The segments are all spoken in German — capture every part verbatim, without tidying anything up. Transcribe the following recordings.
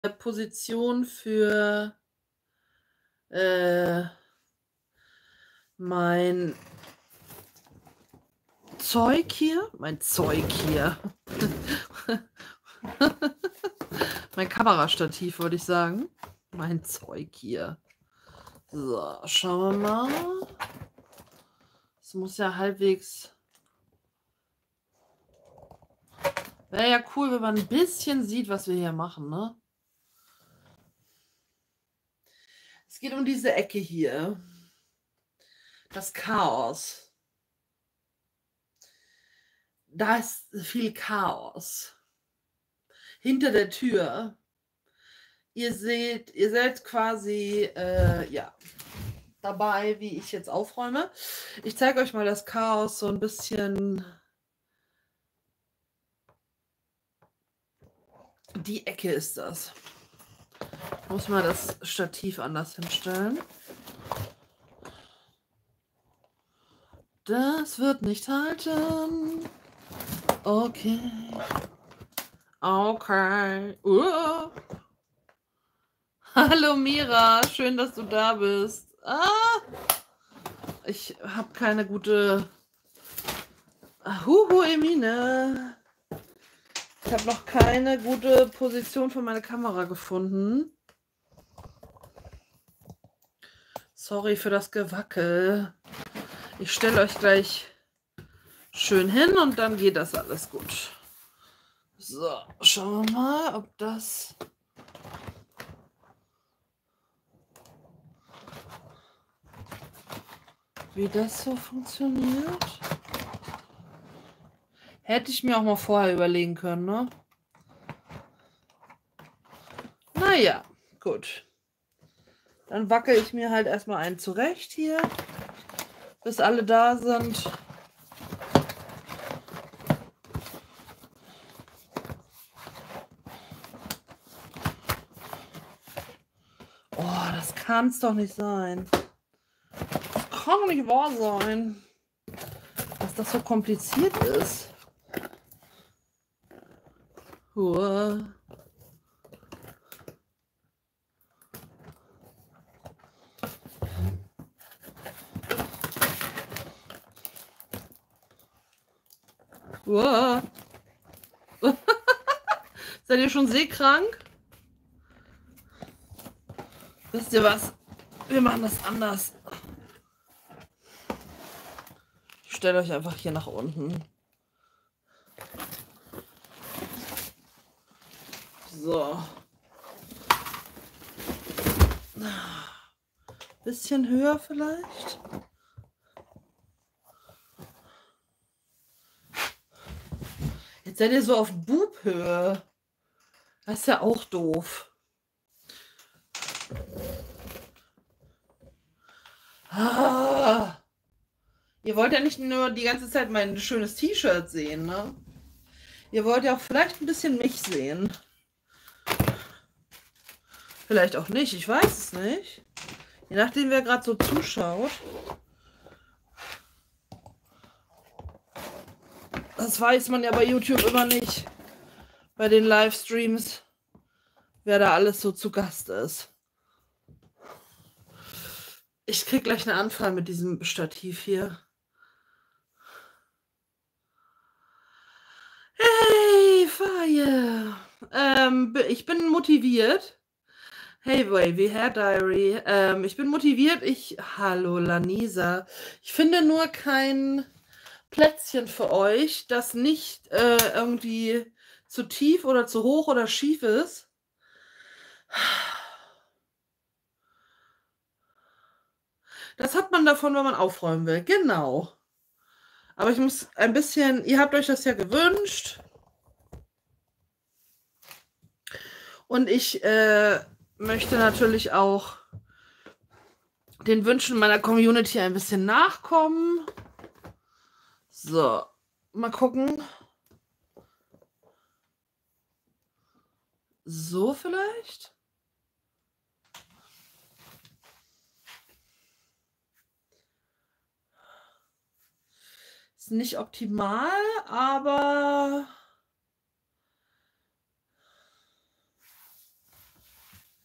Position für äh, mein Zeug hier mein Zeug hier. Mein Kamerastativ, wollte ich sagen. Mein Zeug hier. So, schauen wir mal. Es muss ja halbwegs wäre ja cool, wenn man 'n bisschen sieht, was wir hier machen, ne? Es geht um diese Ecke hier. Das Chaos. Da ist viel Chaos. Hinter der Tür. Ihr seht ihr seid quasi, äh, ja, dabei, wie ich jetzt aufräume. Ich zeige euch mal das Chaos so 'n bisschen die Ecke ist das. Ich muss mal das Stativ anders hinstellen. Das wird nicht halten. Okay. Okay. Uh. Hallo Mira, schön, dass du da bist. Ah. Ich habe keine gute Huhu Emine. Ich habe noch keine gute Position für meine Kamera gefunden. Sorry für das Gewackel. Ich stelle euch gleich schön hin und dann geht das alles gut. So, schauen wir mal, ob das wie das so funktioniert. Hätte ich mir auch mal vorher überlegen können, ne? Na ja, gut. Dann wackel ich mir halt erst mal einen zurecht hier, bis alle da sind. Oh, das kann's doch nicht sein. Das kann doch nicht wahr sein, dass das so kompliziert ist. Hua. Hua. Seid ihr schon seekrank? Wisst ihr was? Wir machen das anders. Ich stelle euch einfach hier nach unten. So. Bisschen höher vielleicht. Jetzt seid ihr so auf Bubhöhe. Das ist ja auch doof. Ah. Ihr wollt ja nicht nur die ganze Zeit mein schönes T-Shirt sehen, ne? Ihr wollt ja auch vielleicht ein bisschen mich sehen. Vielleicht auch nicht, ich weiß es nicht. Je nachdem, wer gerade so zuschaut. Das weiß man ja bei YouTube immer nicht. Bei den Livestreams, wer da alles so zu Gast ist. Ich krieg gleich eine Anfrage mit diesem Stativ hier. Hey, Faye. Ähm, ich bin motiviert. Hey, Wavy Hair Diary. Ähm, ich bin motiviert. Ich. Hallo, Lanisa. Ich finde nur kein Plätzchen für euch, das nicht äh, irgendwie zu tief oder zu hoch oder schief ist. Das hat man davon, wenn man aufräumen will. Genau. Aber ich muss ein bisschen. Ihr habt euch das ja gewünscht. Und ich äh, möchte natürlich auch den Wünschen meiner Community ein bisschen nachkommen. So, mal gucken. So vielleicht? Ist nicht optimal, aber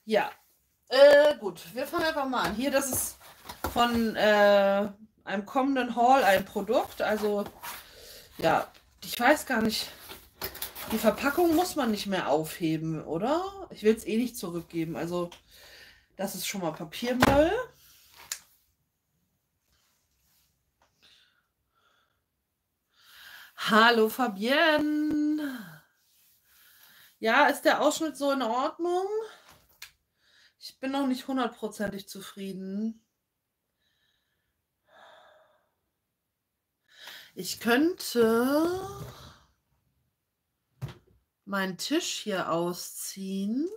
Ja, äh, gut, wir fangen einfach mal an. Hier, das ist von äh, einem kommenden Haul ein Produkt. Also, ja, ich weiß gar nicht. Die Verpackung muss man nicht mehr aufheben, oder? Ich will es eh nicht zurückgeben. Also, das ist schon mal Papiermüll. Hallo Fabienne. Ja, ist der Ausschnitt so in Ordnung? Ich bin noch nicht hundertprozentig zufrieden. Ich könnte meinen Tisch hier ausziehen.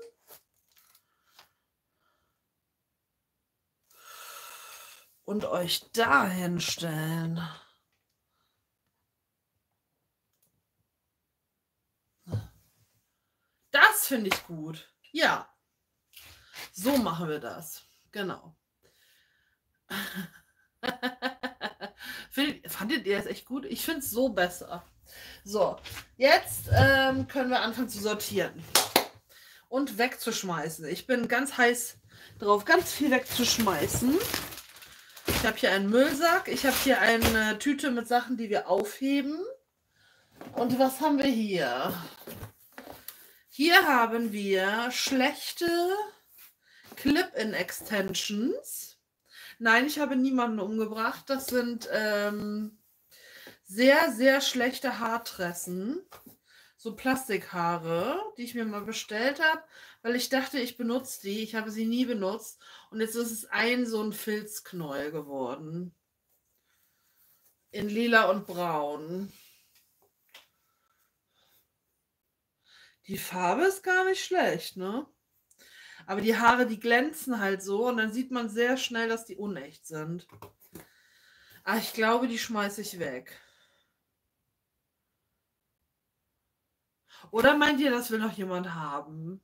Und euch da hinstellen. Das finde ich gut. Ja, so machen wir das. Genau. Fandet ihr das echt gut? Ich finde es so besser. So, jetzt ähm, können wir anfangen zu sortieren und wegzuschmeißen. Ich bin ganz heiß drauf, ganz viel wegzuschmeißen. Ich habe hier einen Müllsack. Ich habe hier eine Tüte mit Sachen, die wir aufheben. Und was haben wir hier? Hier haben wir schlechte Clip-in-Extensions. Nein, ich habe niemanden umgebracht. Das sind ähm, sehr, sehr schlechte Haartressen. So Plastikhaare, die ich mir mal bestellt habe, weil ich dachte, ich benutze die. Ich habe sie nie benutzt. Und jetzt ist es ein so ein Filzknäuel geworden. In lila und braun. Die Farbe ist gar nicht schlecht, ne? Aber die Haare, die glänzen halt so und dann sieht man sehr schnell, dass die unecht sind. Ah, ich glaube, die schmeiße ich weg. Oder meint ihr, das will noch jemand haben?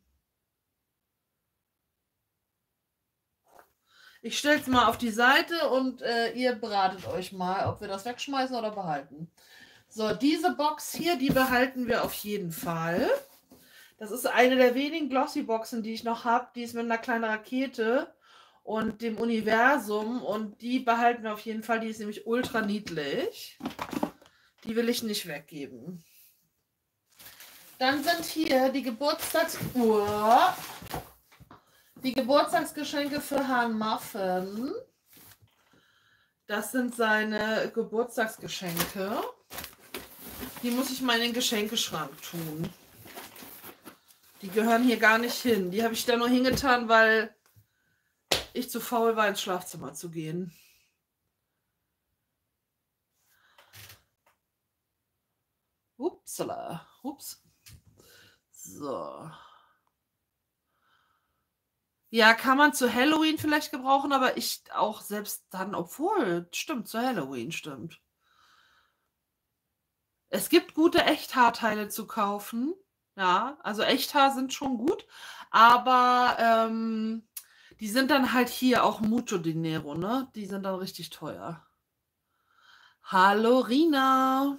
Ich stelle es mal auf die Seite und äh, ihr beratet euch mal, ob wir das wegschmeißen oder behalten. So, diese Box hier, die behalten wir auf jeden Fall. Das ist eine der wenigen Glossy-Boxen, die ich noch habe. Die ist mit einer kleinen Rakete und dem Universum. Und die behalten wir auf jeden Fall. Die ist nämlich ultra niedlich. Die will ich nicht weggeben. Dann sind hier die Geburtstags... Uhr. Die Geburtstagsgeschenke für Herrn Muffin. Das sind seine Geburtstagsgeschenke. Die muss ich mal in den Geschenkeschrank tun. Die gehören hier gar nicht hin. Die habe ich da nur hingetan, weil ich zu faul war, ins Schlafzimmer zu gehen. Upsala. Ups. So. Ja, kann man zu Halloween vielleicht gebrauchen, aber ich auch selbst dann, obwohl, stimmt, zu Halloween, stimmt. Es gibt gute Echthaarteile zu kaufen. Ja, also Echthaar sind schon gut, aber ähm, die sind dann halt hier auch Mucho Dinero, ne? Die sind dann richtig teuer. Hallo Rina.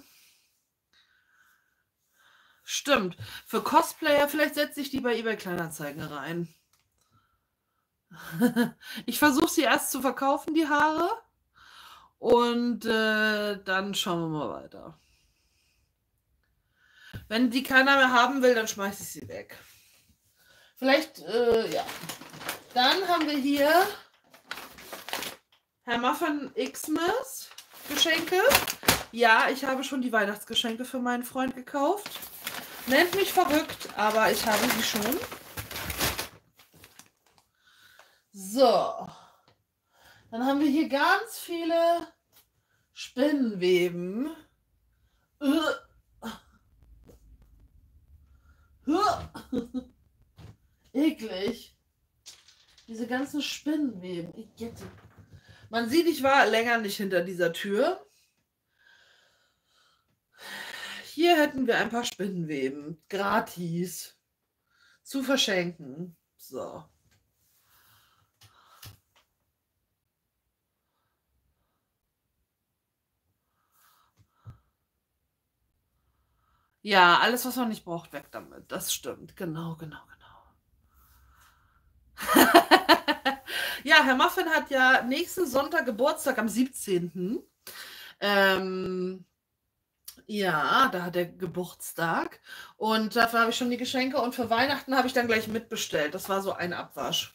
Stimmt. Für Cosplayer, vielleicht setze ich die bei eBay Kleinanzeigen rein. Ich versuche sie erst zu verkaufen, die Haare. Und äh, dann schauen wir mal weiter. Wenn die keiner mehr haben will, dann schmeiße ich sie weg. Vielleicht, äh, ja. Dann haben wir hier Herr Muffin Xmas Geschenke. Ja, ich habe schon die Weihnachtsgeschenke für meinen Freund gekauft. Nennt mich verrückt, aber ich habe sie schon. So. Dann haben wir hier ganz viele Spinnenweben. Eklig. Diese ganzen Spinnenweben. Man sieht, ich war länger nicht hinter dieser Tür. Hier hätten wir ein paar Spinnenweben. Gratis. Zu verschenken. So. Ja, alles, was man nicht braucht, weg damit. Das stimmt. Genau, genau, Ja, Herr Muffin hat ja nächsten Sonntag Geburtstag am siebzehnten Ähm, ja, da hat er Geburtstag und dafür habe ich schon die Geschenke und für Weihnachten habe ich dann gleich mitbestellt. Das war so ein Abwasch.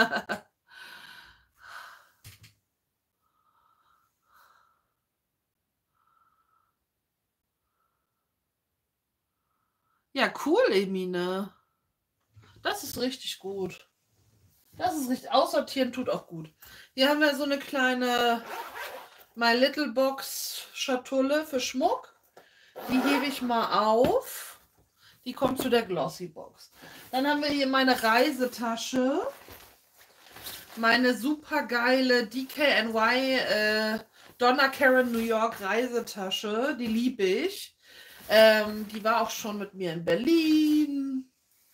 Ja, cool, Emine. Das ist richtig gut. Das ist richtig. Aussortieren tut auch gut. Hier haben wir so eine kleine My Little Box Schatulle für Schmuck. Die hebe ich mal auf. Die kommt zu der Glossy Box. Dann haben wir hier meine Reisetasche. Meine super geile D K N Y äh, Donna Karan New York Reisetasche. Die liebe ich. Ähm, die war auch schon mit mir in Berlin.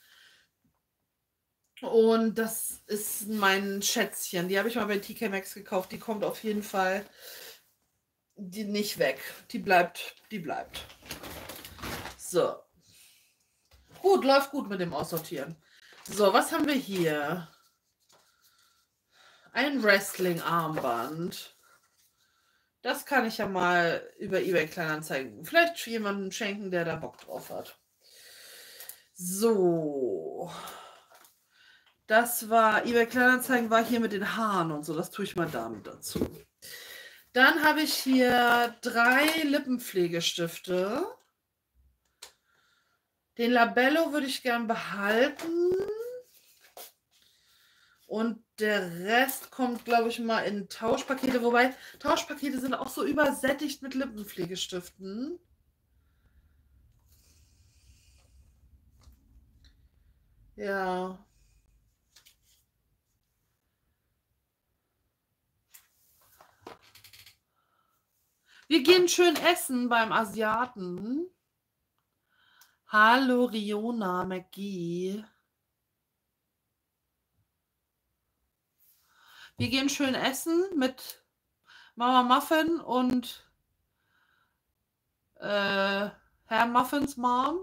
Und das ist mein Schätzchen. Die habe ich mal bei T K Maxx gekauft. Die kommt auf jeden Fall die nicht weg. Die bleibt, die bleibt. So. Gut, läuft gut mit dem Aussortieren. So, was haben wir hier? Ein Wrestling-Armband. Das kann ich ja mal über eBay Kleinanzeigen vielleicht jemandem schenken, der da Bock drauf hat. So. Das war, eBay Kleinanzeigen war hier mit den Haaren und so. Das tue ich mal damit dazu. Dann habe ich hier drei Lippenpflegestifte. Den Labello würde ich gern behalten. Und der Rest kommt, glaube ich, mal in Tauschpakete. Wobei, Tauschpakete sind auch so übersättigt mit Lippenpflegestiften. Ja. Wir gehen schön essen beim Asiaten. Hallo, Riona McGee. Wir gehen schön essen mit Mama Muffin und äh, Herr Muffins Mom.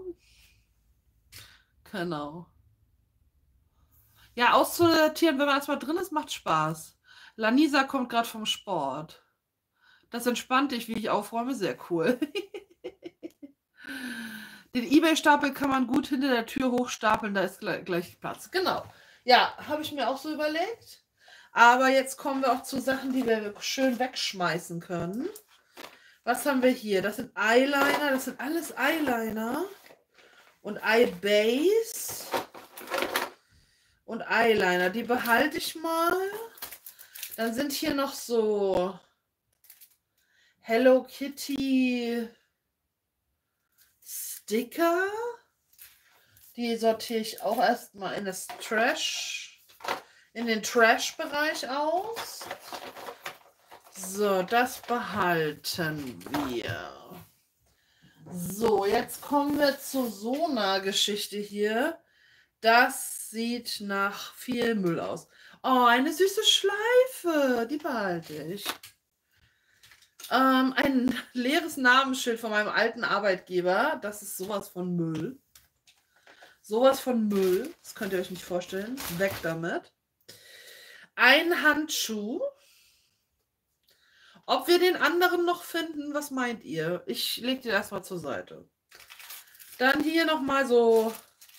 Genau. Ja, auszusortieren, wenn man erstmal drin ist, macht Spaß. Lanisa kommt gerade vom Sport. Das entspannt dich, wie ich aufräume. Sehr cool. Den Ebay-Stapel kann man gut hinter der Tür hochstapeln, da ist gleich, gleich Platz. Genau. Ja, habe ich mir auch so überlegt. Aber jetzt kommen wir auch zu Sachen, die wir schön wegschmeißen können. Was haben wir hier? Das sind Eyeliner. Das sind alles Eyeliner. Und Eyebase. Und Eyeliner. Die behalte ich mal. Dann sind hier noch so Hello Kitty Sticker. Die sortiere ich auch erstmal in das Trash, in den Trash-Bereich aus. So, das behalten wir. So, jetzt kommen wir zu so einer Geschichte hier. Das sieht nach viel Müll aus. Oh, eine süße Schleife. Die behalte ich. Ähm, ein leeres Namensschild von meinem alten Arbeitgeber. Das ist sowas von Müll. Sowas von Müll. Das könnt ihr euch nicht vorstellen. Weg damit. Ein Handschuh. Ob wir den anderen noch finden, was meint ihr? Ich lege den erstmal zur Seite. Dann hier nochmal so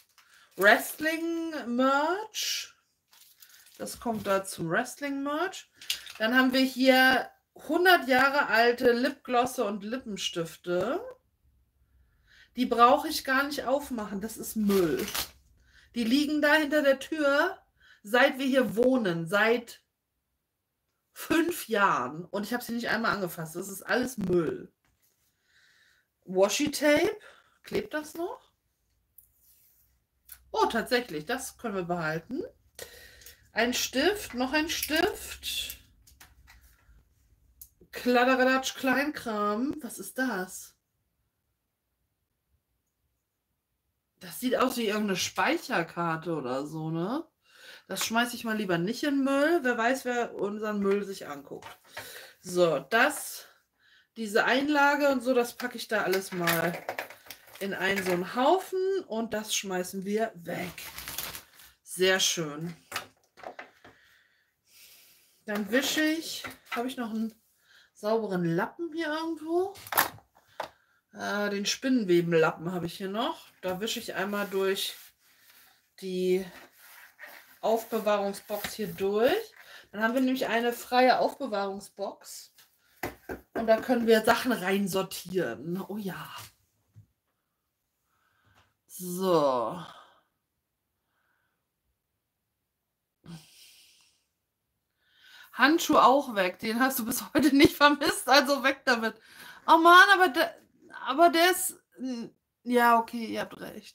Wrestling-Merch. Das kommt da zum Wrestling-Merch. Dann haben wir hier hundert Jahre alte Lipglosse und Lippenstifte. Die brauche ich gar nicht aufmachen. Das ist Müll. Die liegen da hinter der Tür, seit wir hier wohnen. Seit fünf Jahren. Und ich habe sie nicht einmal angefasst. Das ist alles Müll. Washi-Tape. Klebt das noch? Oh, tatsächlich. Das können wir behalten. Ein Stift. Noch ein Stift. Kladderadatsch Kleinkram. Was ist das? Das sieht aus wie irgendeine Speicherkarte oder so, ne? Das schmeiße ich mal lieber nicht in Müll. Wer weiß, wer unseren Müll sich anguckt. So, das, diese Einlage und so, das packe ich da alles mal in einen so einen Haufen und das schmeißen wir weg. Sehr schön. Dann wische ich. Habe ich noch einen sauberen Lappen hier irgendwo? Äh, den Spinnenwebenlappen habe ich hier noch. Da wische ich einmal durch die Aufbewahrungsbox hier durch. Dann haben wir nämlich eine freie Aufbewahrungsbox. Und da können wir Sachen reinsortieren. Oh ja. So. Handschuh auch weg. Den hast du bis heute nicht vermisst, also weg damit. Oh Mann, aber der, aber der ist... Ja, okay, ihr habt recht.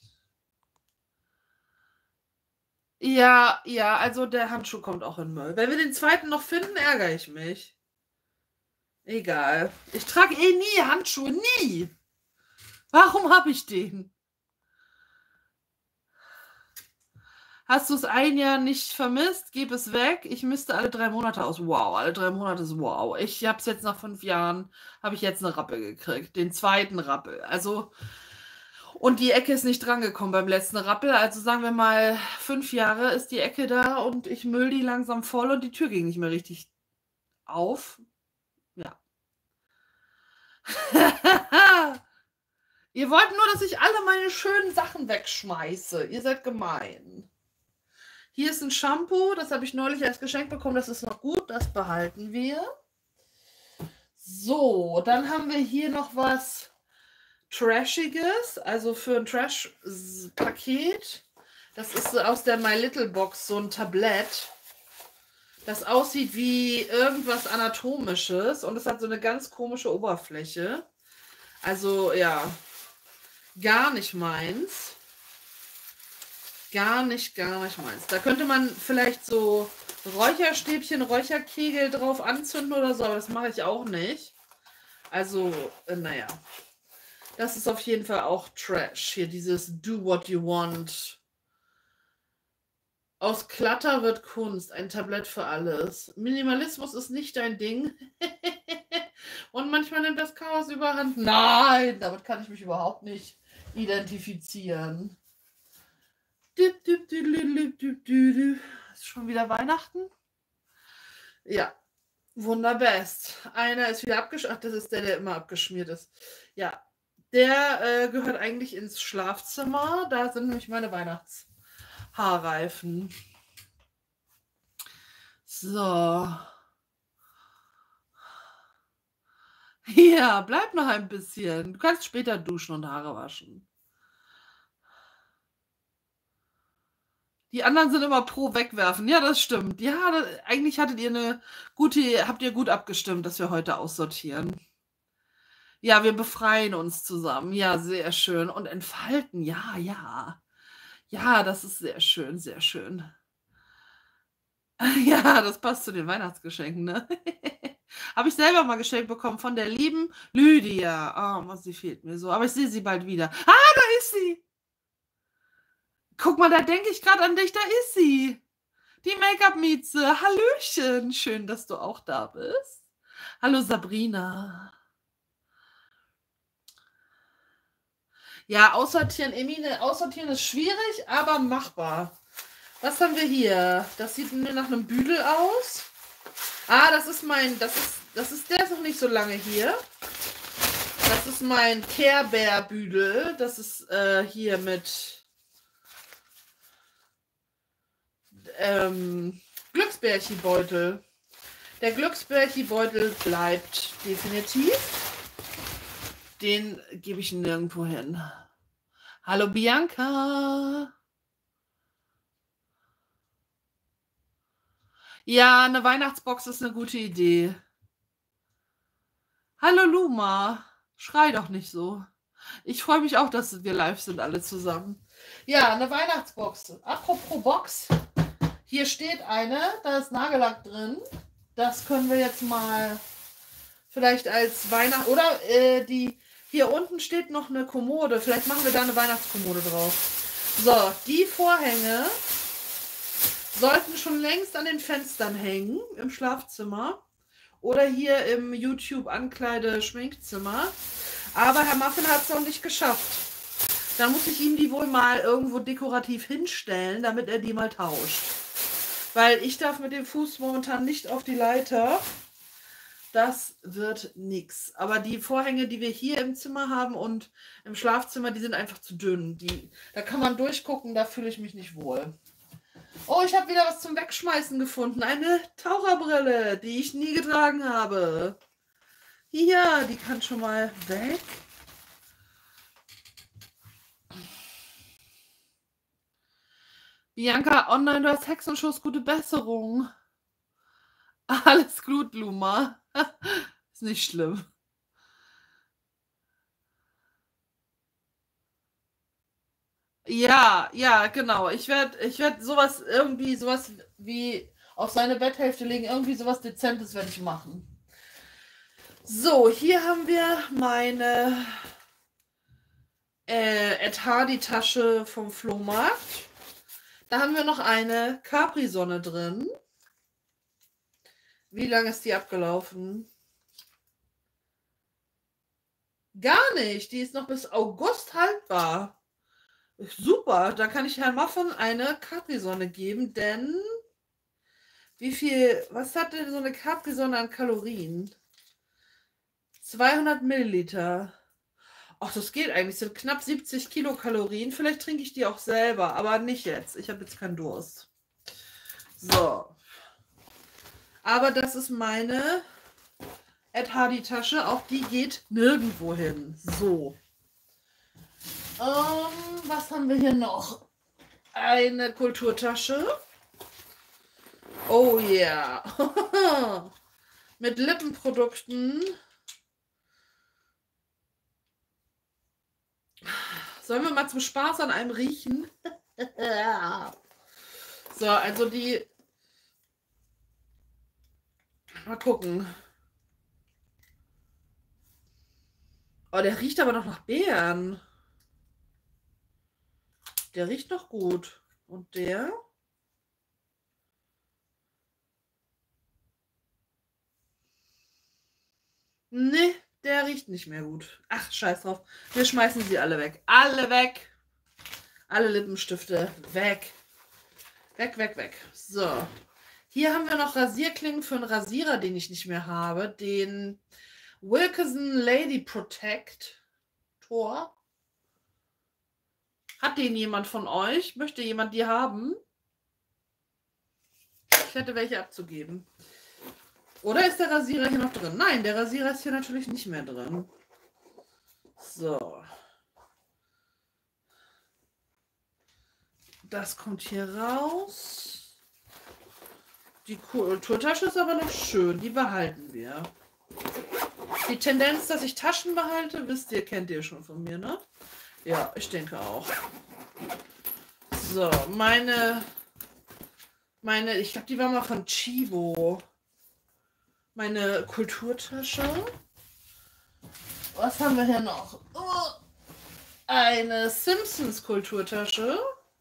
Ja, ja, also der Handschuh kommt auch in Müll. Wenn wir den zweiten noch finden, ärgere ich mich. Egal. Ich trage eh nie Handschuhe, nie. Warum habe ich den? Hast du es ein Jahr nicht vermisst? Gib es weg. Ich müsste alle drei Monate aus. Wow, alle drei Monate ist wow. Ich habe es jetzt nach fünf Jahren, habe ich jetzt eine Rappe gekriegt. Den zweiten Rappel. Also, und die Ecke ist nicht drangekommen beim letzten Rappel. Also sagen wir mal, fünf Jahre ist die Ecke da und ich müll die langsam voll und die Tür ging nicht mehr richtig auf. Ja. Ihr wollt nur, dass ich alle meine schönen Sachen wegschmeiße. Ihr seid gemein. Hier ist ein Shampoo, das habe ich neulich als Geschenk bekommen, das ist noch gut, das behalten wir. So, dann haben wir hier noch was Trashiges, also für ein Trash-Paket. Das ist aus der My Little Box, so ein Tablett, das aussieht wie irgendwas Anatomisches und es hat so eine ganz komische Oberfläche. Also, ja, gar nicht meins. Gar nicht, gar nicht meins. Da könnte man vielleicht so Räucherstäbchen, Räucherkegel drauf anzünden oder so, aber das mache ich auch nicht. Also, äh, naja. Das ist auf jeden Fall auch Trash. Hier dieses Do What You Want. Aus Klatter wird Kunst. Ein Tablett für alles. Minimalismus ist nicht dein Ding. Und manchmal nimmt das Chaos überhand. Nein, damit kann ich mich überhaupt nicht identifizieren. Ist schon wieder Weihnachten? Ja, wunderbest. Einer ist wieder abgeschmiert. Ach, das ist der, der immer abgeschmiert ist. Ja, der äh, gehört eigentlich ins Schlafzimmer. Da sind nämlich meine Weihnachtshaarreifen. So. Ja, bleib noch ein bisschen. Du kannst später duschen und Haare waschen. Die anderen sind immer pro wegwerfen. Ja, das stimmt. Ja, das, eigentlich hattet ihr eine gute, habt ihr gut abgestimmt, dass wir heute aussortieren. Ja, wir befreien uns zusammen. Ja, sehr schön. Und entfalten. Ja, ja. Ja, das ist sehr schön, sehr schön. Ja, das passt zu den Weihnachtsgeschenken, ne? Habe ich selber mal geschenkt bekommen von der lieben Lydia. Oh, sie fehlt mir so. Aber ich sehe sie bald wieder. Ah, da ist sie. Guck mal, da denke ich gerade an dich. Da ist sie. Die Make-up-Mieze. Hallöchen. Schön, dass du auch da bist. Hallo, Sabrina. Ja, aussortieren, Emine, aussortieren ist schwierig, aber machbar. Was haben wir hier? Das sieht mir nach einem Büdel aus. Ah, das ist mein, das ist, das ist, der ist noch nicht so lange hier. Das ist mein Care Bear Büdel. Das ist äh, hier mit ähm, Glücksbärchi-Beutel. Der Glücksbärchi-Beutel bleibt definitiv. Den gebe ich nirgendwo hin. Hallo Bianca. Ja, eine Weihnachtsbox ist eine gute Idee. Hallo Luma. Schrei doch nicht so. Ich freue mich auch, dass wir live sind, alle zusammen. Ja, eine Weihnachtsbox. Apropos Box. Hier steht eine, da ist Nagellack drin. Das können wir jetzt mal vielleicht als Weihnacht... Oder äh, die... Hier unten steht noch eine Kommode. Vielleicht machen wir da eine Weihnachtskommode drauf. So, die Vorhänge sollten schon längst an den Fenstern hängen im Schlafzimmer oder hier im YouTube-Ankleide-Schminkzimmer. Aber Herr Muffin hat es noch nicht geschafft. Da muss ich ihm die wohl mal irgendwo dekorativ hinstellen, damit er die mal tauscht. Weil ich darf mit dem Fuß momentan nicht auf die Leiter. Das wird nix. Aber die Vorhänge, die wir hier im Zimmer haben und im Schlafzimmer, die sind einfach zu dünn. Die, da kann man durchgucken, da fühle ich mich nicht wohl. Oh, ich habe wieder was zum Wegschmeißen gefunden. Eine Taucherbrille, die ich nie getragen habe. Hier, die kann schon mal weg. Bianca, online, du hast Hexenschuss, gute Besserung. Alles gut, Luma. Ist nicht schlimm. Ja, ja, genau. Ich werde ich werd sowas irgendwie, sowas wie auf seine Betthälfte legen. Irgendwie sowas Dezentes werde ich machen. So, hier haben wir meine äh, Ed Hardy Tasche vom Flohmarkt. Da haben wir noch eine Capri-Sonne drin. Wie lange ist die abgelaufen? Gar nicht. Die ist noch bis August haltbar. Super, da kann ich Herrn Muffin eine Capri-Sonne geben, denn wie viel, was hat denn so eine Capri-Sonne an Kalorien? zweihundert Milliliter. Ach, das geht eigentlich. Das sind knapp siebzig Kilokalorien. Vielleicht trinke ich die auch selber, aber nicht jetzt. Ich habe jetzt keinen Durst. So. Aber das ist meine Ed Hardy Tasche. Auch die geht nirgendwo hin. So. Ähm, was haben wir hier noch? Eine Kulturtasche. Oh yeah. Mit Lippenprodukten. Sollen wir mal zum Spaß an einem riechen? So, also die... Mal gucken. Oh, der riecht aber noch nach Beeren. Der riecht noch gut. Und der? Nee, der riecht nicht mehr gut. Ach, scheiß drauf. Wir schmeißen sie alle weg. Alle weg. Alle Lippenstifte weg. Weg, weg, weg. So. Hier haben wir noch Rasierklingen für einen Rasierer, den ich nicht mehr habe. Den Wilkinson Lady Protect Tor. Hat den jemand von euch? Möchte jemand die haben? Ich hätte welche abzugeben. Oder ist der Rasierer hier noch drin? Nein, der Rasierer ist hier natürlich nicht mehr drin. So. Das kommt hier raus. Die Kulturtasche ist aber noch schön. Die behalten wir. Die Tendenz, dass ich Taschen behalte, wisst ihr, kennt ihr schon von mir, ne? Ja, ich denke auch. So, meine... Meine, ich glaube, die war mal von Chibo. Meine Kulturtasche. Was haben wir hier noch? Oh, eine Simpsons Kulturtasche.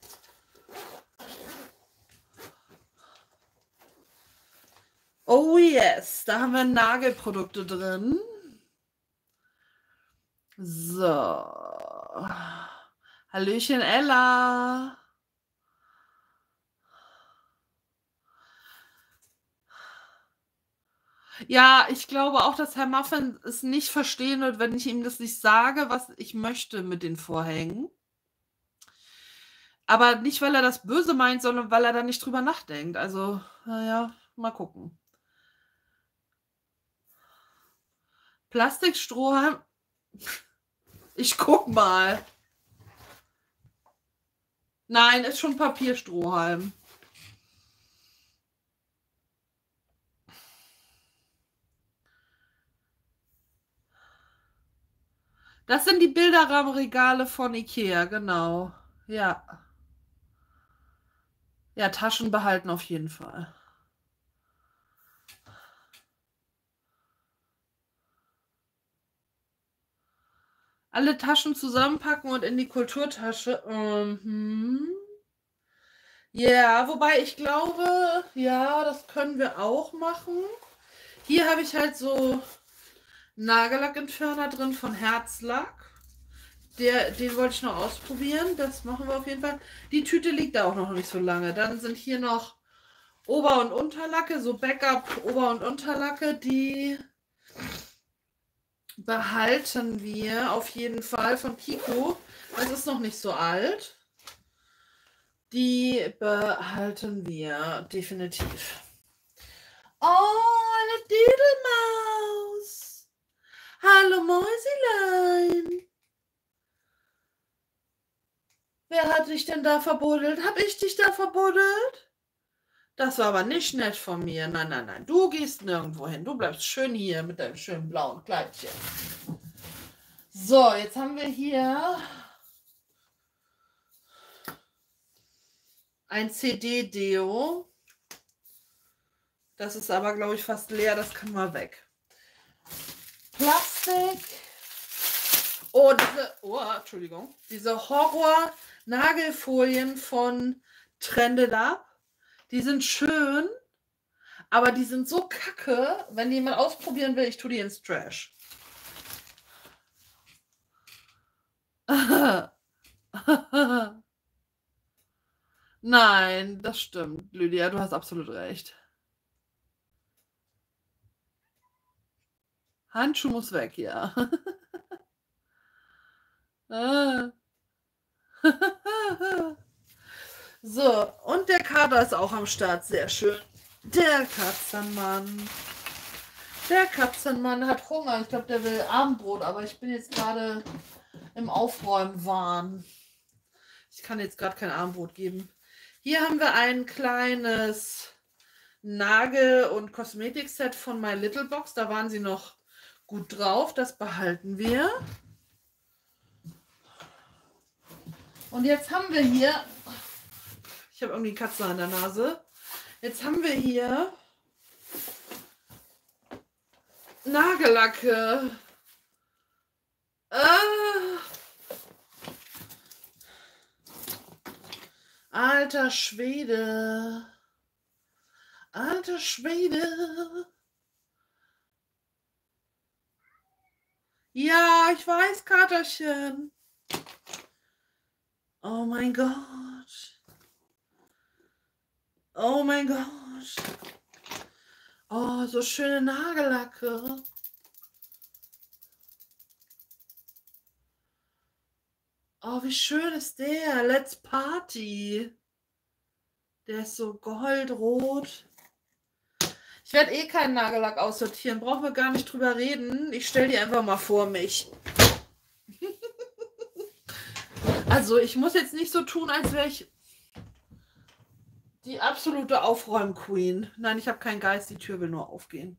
Oh yes, da haben wir Nagelprodukte drin. So. Hallöchen Ella. Ja, ich glaube auch, dass Herr Muffin es nicht verstehen wird, wenn ich ihm das nicht sage, was ich möchte mit den Vorhängen. Aber nicht, weil er das böse meint, sondern weil er da nicht drüber nachdenkt. Also, naja, mal gucken. Plastikstrohhalm. Ich guck mal. Nein, ist schon Papierstrohhalm. Das sind die Bilderrahmenregale von Ikea, genau. Ja. Ja, Taschen behalten auf jeden Fall. Alle Taschen zusammenpacken und in die Kulturtasche. Mhm. Ja, wobei ich glaube, ja, das können wir auch machen. Hier habe ich halt so Nagellackentferner drin von Herzlack. Der, den wollte ich noch ausprobieren. Das machen wir auf jeden Fall. Die Tüte liegt da auch noch nicht so lange. Dann sind hier noch Ober- und Unterlacke, so Backup Ober- und Unterlacke, die behalten wir auf jeden Fall von Kiko. Das ist noch nicht so alt. Die behalten wir definitiv. Oh, eine Didelmaus. Hallo Mäusilein. Wer hat dich denn da verbuddelt? Hab ich dich da verbuddelt? Das war aber nicht nett von mir. Nein, nein, nein. Du gehst nirgendwo hin. Du bleibst schön hier mit deinem schönen blauen Kleidchen. So, jetzt haben wir hier ein C D-Deo. Das ist aber, glaube ich, fast leer. Das kann mal weg. Plastik. Oh, diese, oh, Entschuldigung. Diese Horror-Nagelfolien von Trended Up. Die sind schön, aber die sind so kacke, wenn die jemand ausprobieren will, ich tue die ins Trash. Nein, das stimmt, Lydia, du hast absolut recht. Handschuh muss weg, ja. So, und der Kater ist auch am Start, sehr schön. Der Katzenmann. Der Katzenmann hat Hunger. Ich glaube, der will Abendbrot, aber ich bin jetzt gerade im Aufräumen-Wahn. Ich kann jetzt gerade kein Abendbrot geben. Hier haben wir ein kleines Nagel- und Kosmetikset von My Little Box. Da waren sie noch gut drauf. Das behalten wir. Und jetzt haben wir hier... Ich habe irgendwie Katze an der Nase. Jetzt haben wir hier Nagellacke. Ah. Alter Schwede. Alter Schwede. Ja, ich weiß, Katerchen. Oh mein Gott. Oh mein Gott. Oh, so schöne Nagellacke. Oh, wie schön ist der. Let's Party. Der ist so goldrot. Ich werde eh keinen Nagellack aussortieren. Brauchen wir gar nicht drüber reden. Ich stelle die einfach mal vor mich. Also ich muss jetzt nicht so tun, als wäre ich die absolute Aufräum-Queen. Nein, ich habe keinen Geist. Die Tür will nur aufgehen.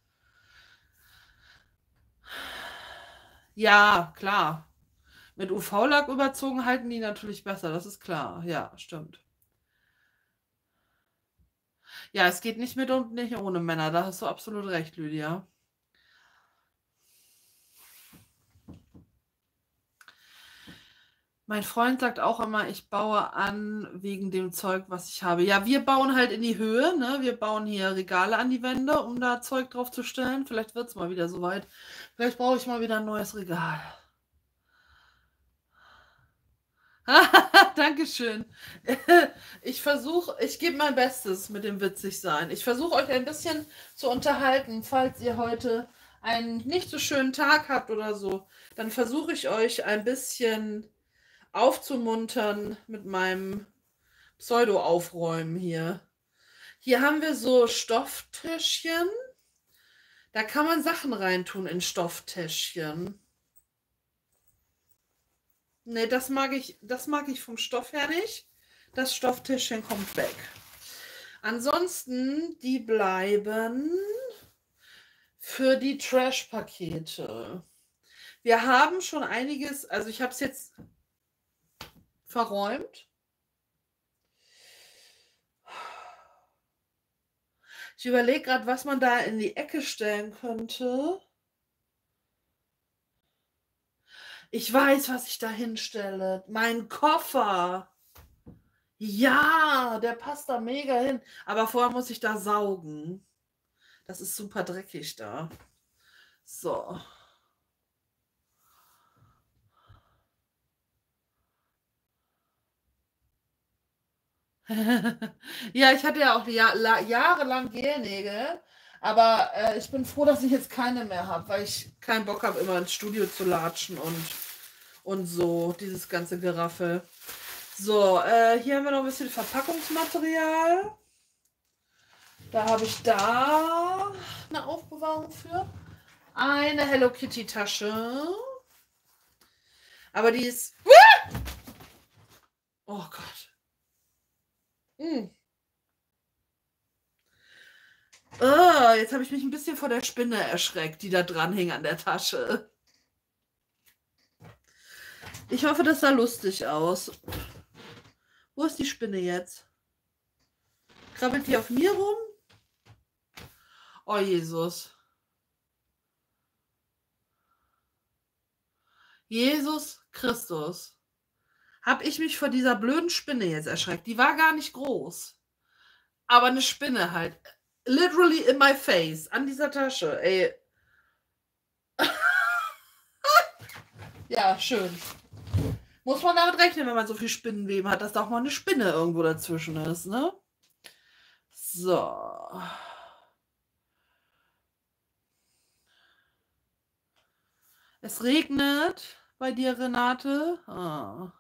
Ja, klar. Mit U V-Lack überzogen halten die natürlich besser. Das ist klar. Ja, stimmt. Ja, es geht nicht mit und nicht ohne Männer. Da hast du absolut recht, Lydia. Mein Freund sagt auch immer, ich baue an wegen dem Zeug, was ich habe. Ja, wir bauen halt in die Höhe, ne? Wir bauen hier Regale an die Wände, um da Zeug drauf zu stellen. Vielleicht wird es mal wieder soweit. Vielleicht brauche ich mal wieder ein neues Regal. Dankeschön. Ich versuche, ich gebe mein Bestes mit dem Witzigsein. Ich versuche euch ein bisschen zu unterhalten, falls ihr heute einen nicht so schönen Tag habt oder so. Dann versuche ich euch ein bisschen aufzumuntern mit meinem Pseudo-Aufräumen hier. Hier haben wir so Stofftäschchen. Da kann man Sachen reintun in Stofftäschchen. Ne, das mag ich, das mag ich vom Stoff her nicht. Das Stofftäschchen kommt weg. Ansonsten, die bleiben für die Trash-Pakete. Wir haben schon einiges, also ich habe es jetzt verräumt. Ich überlege gerade, was man da in die Ecke stellen könnte. Ich weiß, was ich da hinstelle. Mein Koffer. Ja, der passt da mega hin. Aber vorher muss ich da saugen. Das ist super dreckig da. So. Ja, ich hatte ja auch ja la jahrelang Gelnägel, aber, äh, ich bin froh, dass ich jetzt keine mehr habe, weil ich keinen Bock habe, immer ins Studio zu latschen und und so, dieses ganze Geraffel. So, äh, hier haben wir noch ein bisschen Verpackungsmaterial. Da habe ich da eine Aufbewahrung für. Eine Hello Kitty Tasche. Aber die ist. Oh Gott. Mm. Oh, jetzt habe ich mich ein bisschen vor der Spinne erschreckt, die da dran hing an der Tasche. Ich hoffe, das sah lustig aus. Wo ist die Spinne jetzt? Krabbelt die auf mir rum? Oh Jesus. Jesus Christus. Hab ich mich vor dieser blöden Spinne jetzt erschreckt. Die war gar nicht groß. Aber eine Spinne halt. Literally in my face. An dieser Tasche. Ey. Ja, schön. Muss man damit rechnen, wenn man so viel Spinnenweben hat, dass da auch mal eine Spinne irgendwo dazwischen ist, ne? So. Es regnet bei dir, Renate. Ah.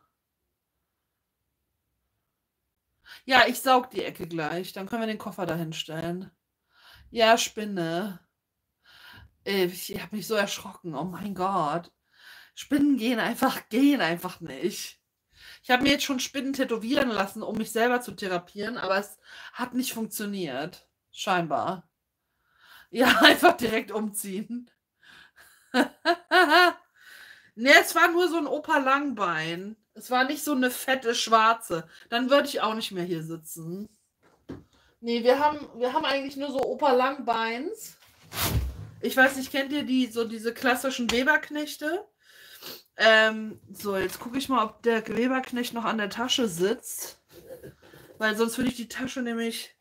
Ja, ich saug die Ecke gleich. Dann können wir den Koffer dahin stellen. Ja, Spinne. Ich habe mich so erschrocken. Oh mein Gott. Spinnen gehen einfach, gehen einfach nicht. Ich habe mir jetzt schon Spinnen tätowieren lassen, um mich selber zu therapieren, aber es hat nicht funktioniert. Scheinbar. Ja, einfach direkt umziehen. Ne, es war nur so ein Opa Langbein. Es war nicht so eine fette Schwarze. Dann würde ich auch nicht mehr hier sitzen. Ne, wir haben, wir haben eigentlich nur so Opa Langbeins. Ich weiß nicht, kennt ihr die, so diese klassischen Weberknechte? Ähm, so, jetzt gucke ich mal, ob der Weberknecht noch an der Tasche sitzt. Weil sonst würde ich die Tasche nämlich.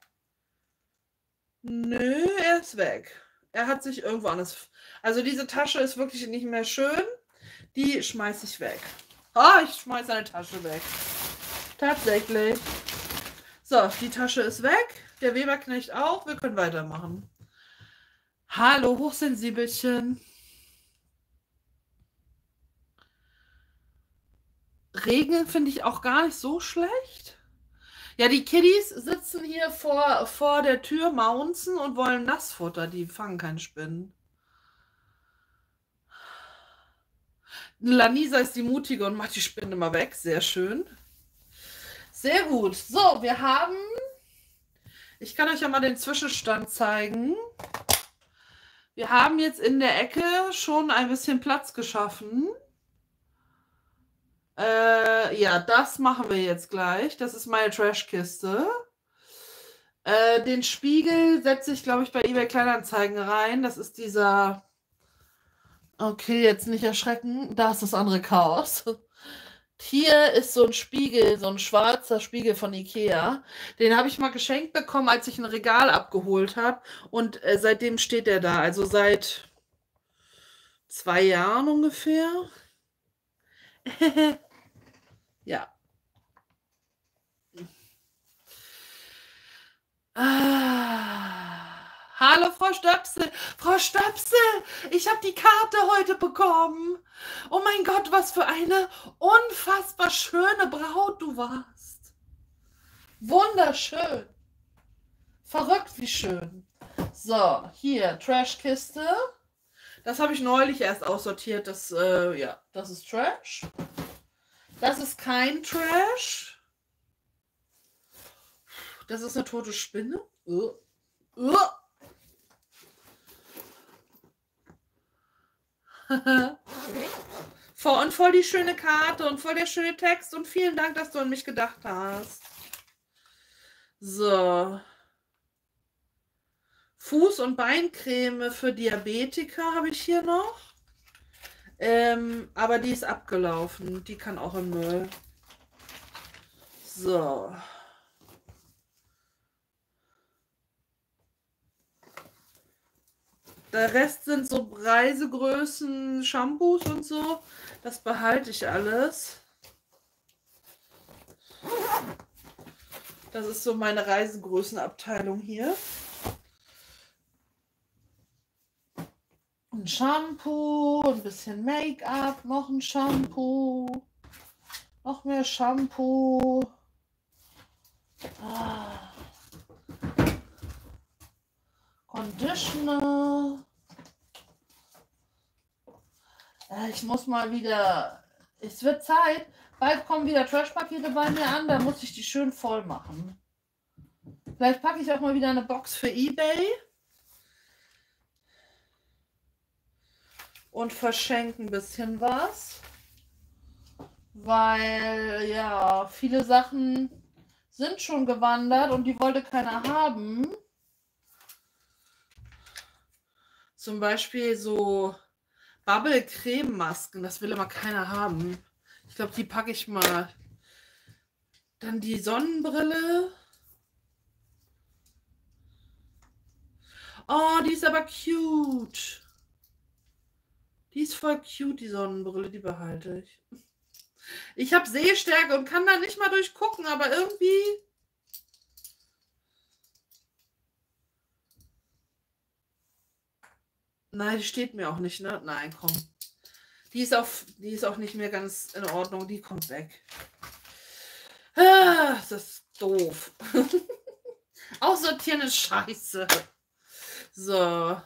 Nö, er ist weg. Er hat sich irgendwo anders. Also diese Tasche ist wirklich nicht mehr schön. Die schmeiße ich weg. Oh, ich schmeiße eine Tasche weg. Tatsächlich. So, die Tasche ist weg. Der Weberknecht auch. Wir können weitermachen. Hallo, Hochsensibelchen. Regen finde ich auch gar nicht so schlecht. Ja, die Kiddies sitzen hier vor, vor der Tür, maunzen und wollen Nassfutter. Die fangen keine Spinnen. Lanisa ist die Mutige und macht die Spinne mal weg. Sehr schön. Sehr gut. So, wir haben. Ich kann euch ja mal den Zwischenstand zeigen. Wir haben jetzt in der Ecke schon ein bisschen Platz geschaffen. Äh, ja, das machen wir jetzt gleich. Das ist meine Trashkiste. Äh, den Spiegel setze ich, glaube ich, bei eBay Kleinanzeigen rein. Das ist dieser. Okay, jetzt nicht erschrecken. Da ist das andere Chaos. Hier ist so ein Spiegel, so ein schwarzer Spiegel von Ikea. Den habe ich mal geschenkt bekommen, als ich ein Regal abgeholt habe. Und äh, seitdem steht der da. Also seit zwei Jahren ungefähr. Ja. Ah. Hallo, Frau Stöpsel. Frau Stöpsel, ich habe die Karte heute bekommen. Oh mein Gott, was für eine unfassbar schöne Braut du warst. Wunderschön. Verrückt, wie schön. So, hier, Trashkiste. Das habe ich neulich erst aussortiert. Das, äh, ja, das ist Trash. Das ist kein Trash. Das ist eine tote Spinne. Uh. Uh. Voll und voll die schöne Karte und voll der schöne Text und vielen Dank, dass du an mich gedacht hast. So. Fuß- und Beincreme für Diabetiker habe ich hier noch. Ähm, aber die ist abgelaufen. Die kann auch im Müll. So. Der Rest sind so Reisegrößen, Shampoos und so. Das behalte ich alles. Das ist so meine Reisegrößenabteilung hier. Ein Shampoo, ein bisschen Make-up, noch ein Shampoo, noch mehr Shampoo. Ah. Conditioner. Ich muss mal wieder. Es wird Zeit. Bald kommen wieder Trash-Pakete bei mir an. Da muss ich die schön voll machen. Vielleicht packe ich auch mal wieder eine Box für eBay. Und verschenke ein bisschen was. Weil, ja, viele Sachen sind schon gewandert und die wollte keiner haben. Zum Beispiel so Bubble-Creme-Masken, das will immer keiner haben. Ich glaube, die packe ich mal. Dann die Sonnenbrille. Oh, die ist aber cute. Die ist voll cute, die Sonnenbrille, die behalte ich. Ich habe Sehstärke und kann da nicht mal durchgucken, aber irgendwie... Nein, die steht mir auch nicht, ne? Nein, komm. Die ist, auf, die ist auch nicht mehr ganz in Ordnung. Die kommt weg. Ah, das ist doof. Aussortieren ist scheiße. So.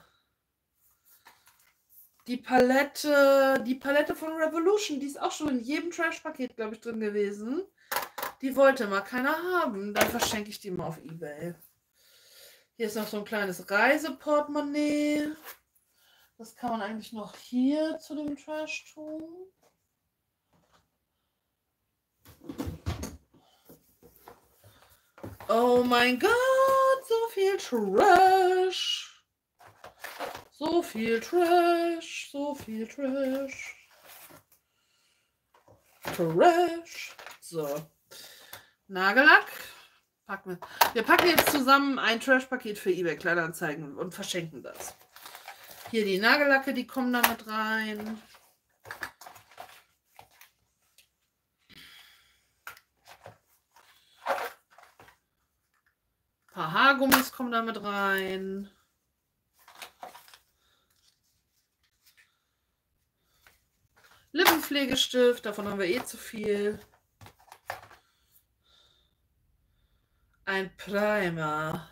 Die Palette, die Palette von Revolution, die ist auch schon in jedem Trash-Paket, glaube ich, drin gewesen. Die wollte mal keiner haben. Dann verschenke ich die mal auf eBay. Hier ist noch so ein kleines Reiseportemonnaie. Das kann man eigentlich noch hier zu dem Trash tun. Oh mein Gott, so viel Trash. So viel Trash, so viel Trash. Trash. So. Nagellack. Packen wir. wir packen jetzt zusammen ein Trash-Paket für eBay Kleinanzeigen und verschenken das. Hier die Nagellacke, die kommen da mit rein. Ein paar Haargummis kommen da mit rein. Lippenpflegestift, davon haben wir eh zu viel. Ein Primer.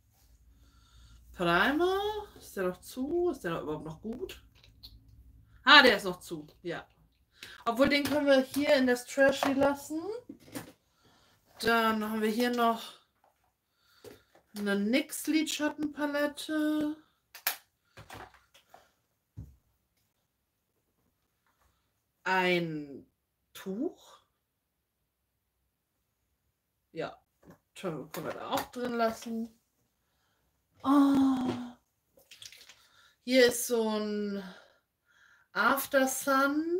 Primer? Ist der noch zu? Ist der überhaupt noch gut? Ah, der ist noch zu. Ja. Obwohl, den können wir hier in das Trashy lassen. Dann haben wir hier noch eine N Y X Lidschattenpalette. Ein Tuch. Ja, können wir da auch drin lassen. Oh. Hier ist so ein After Sun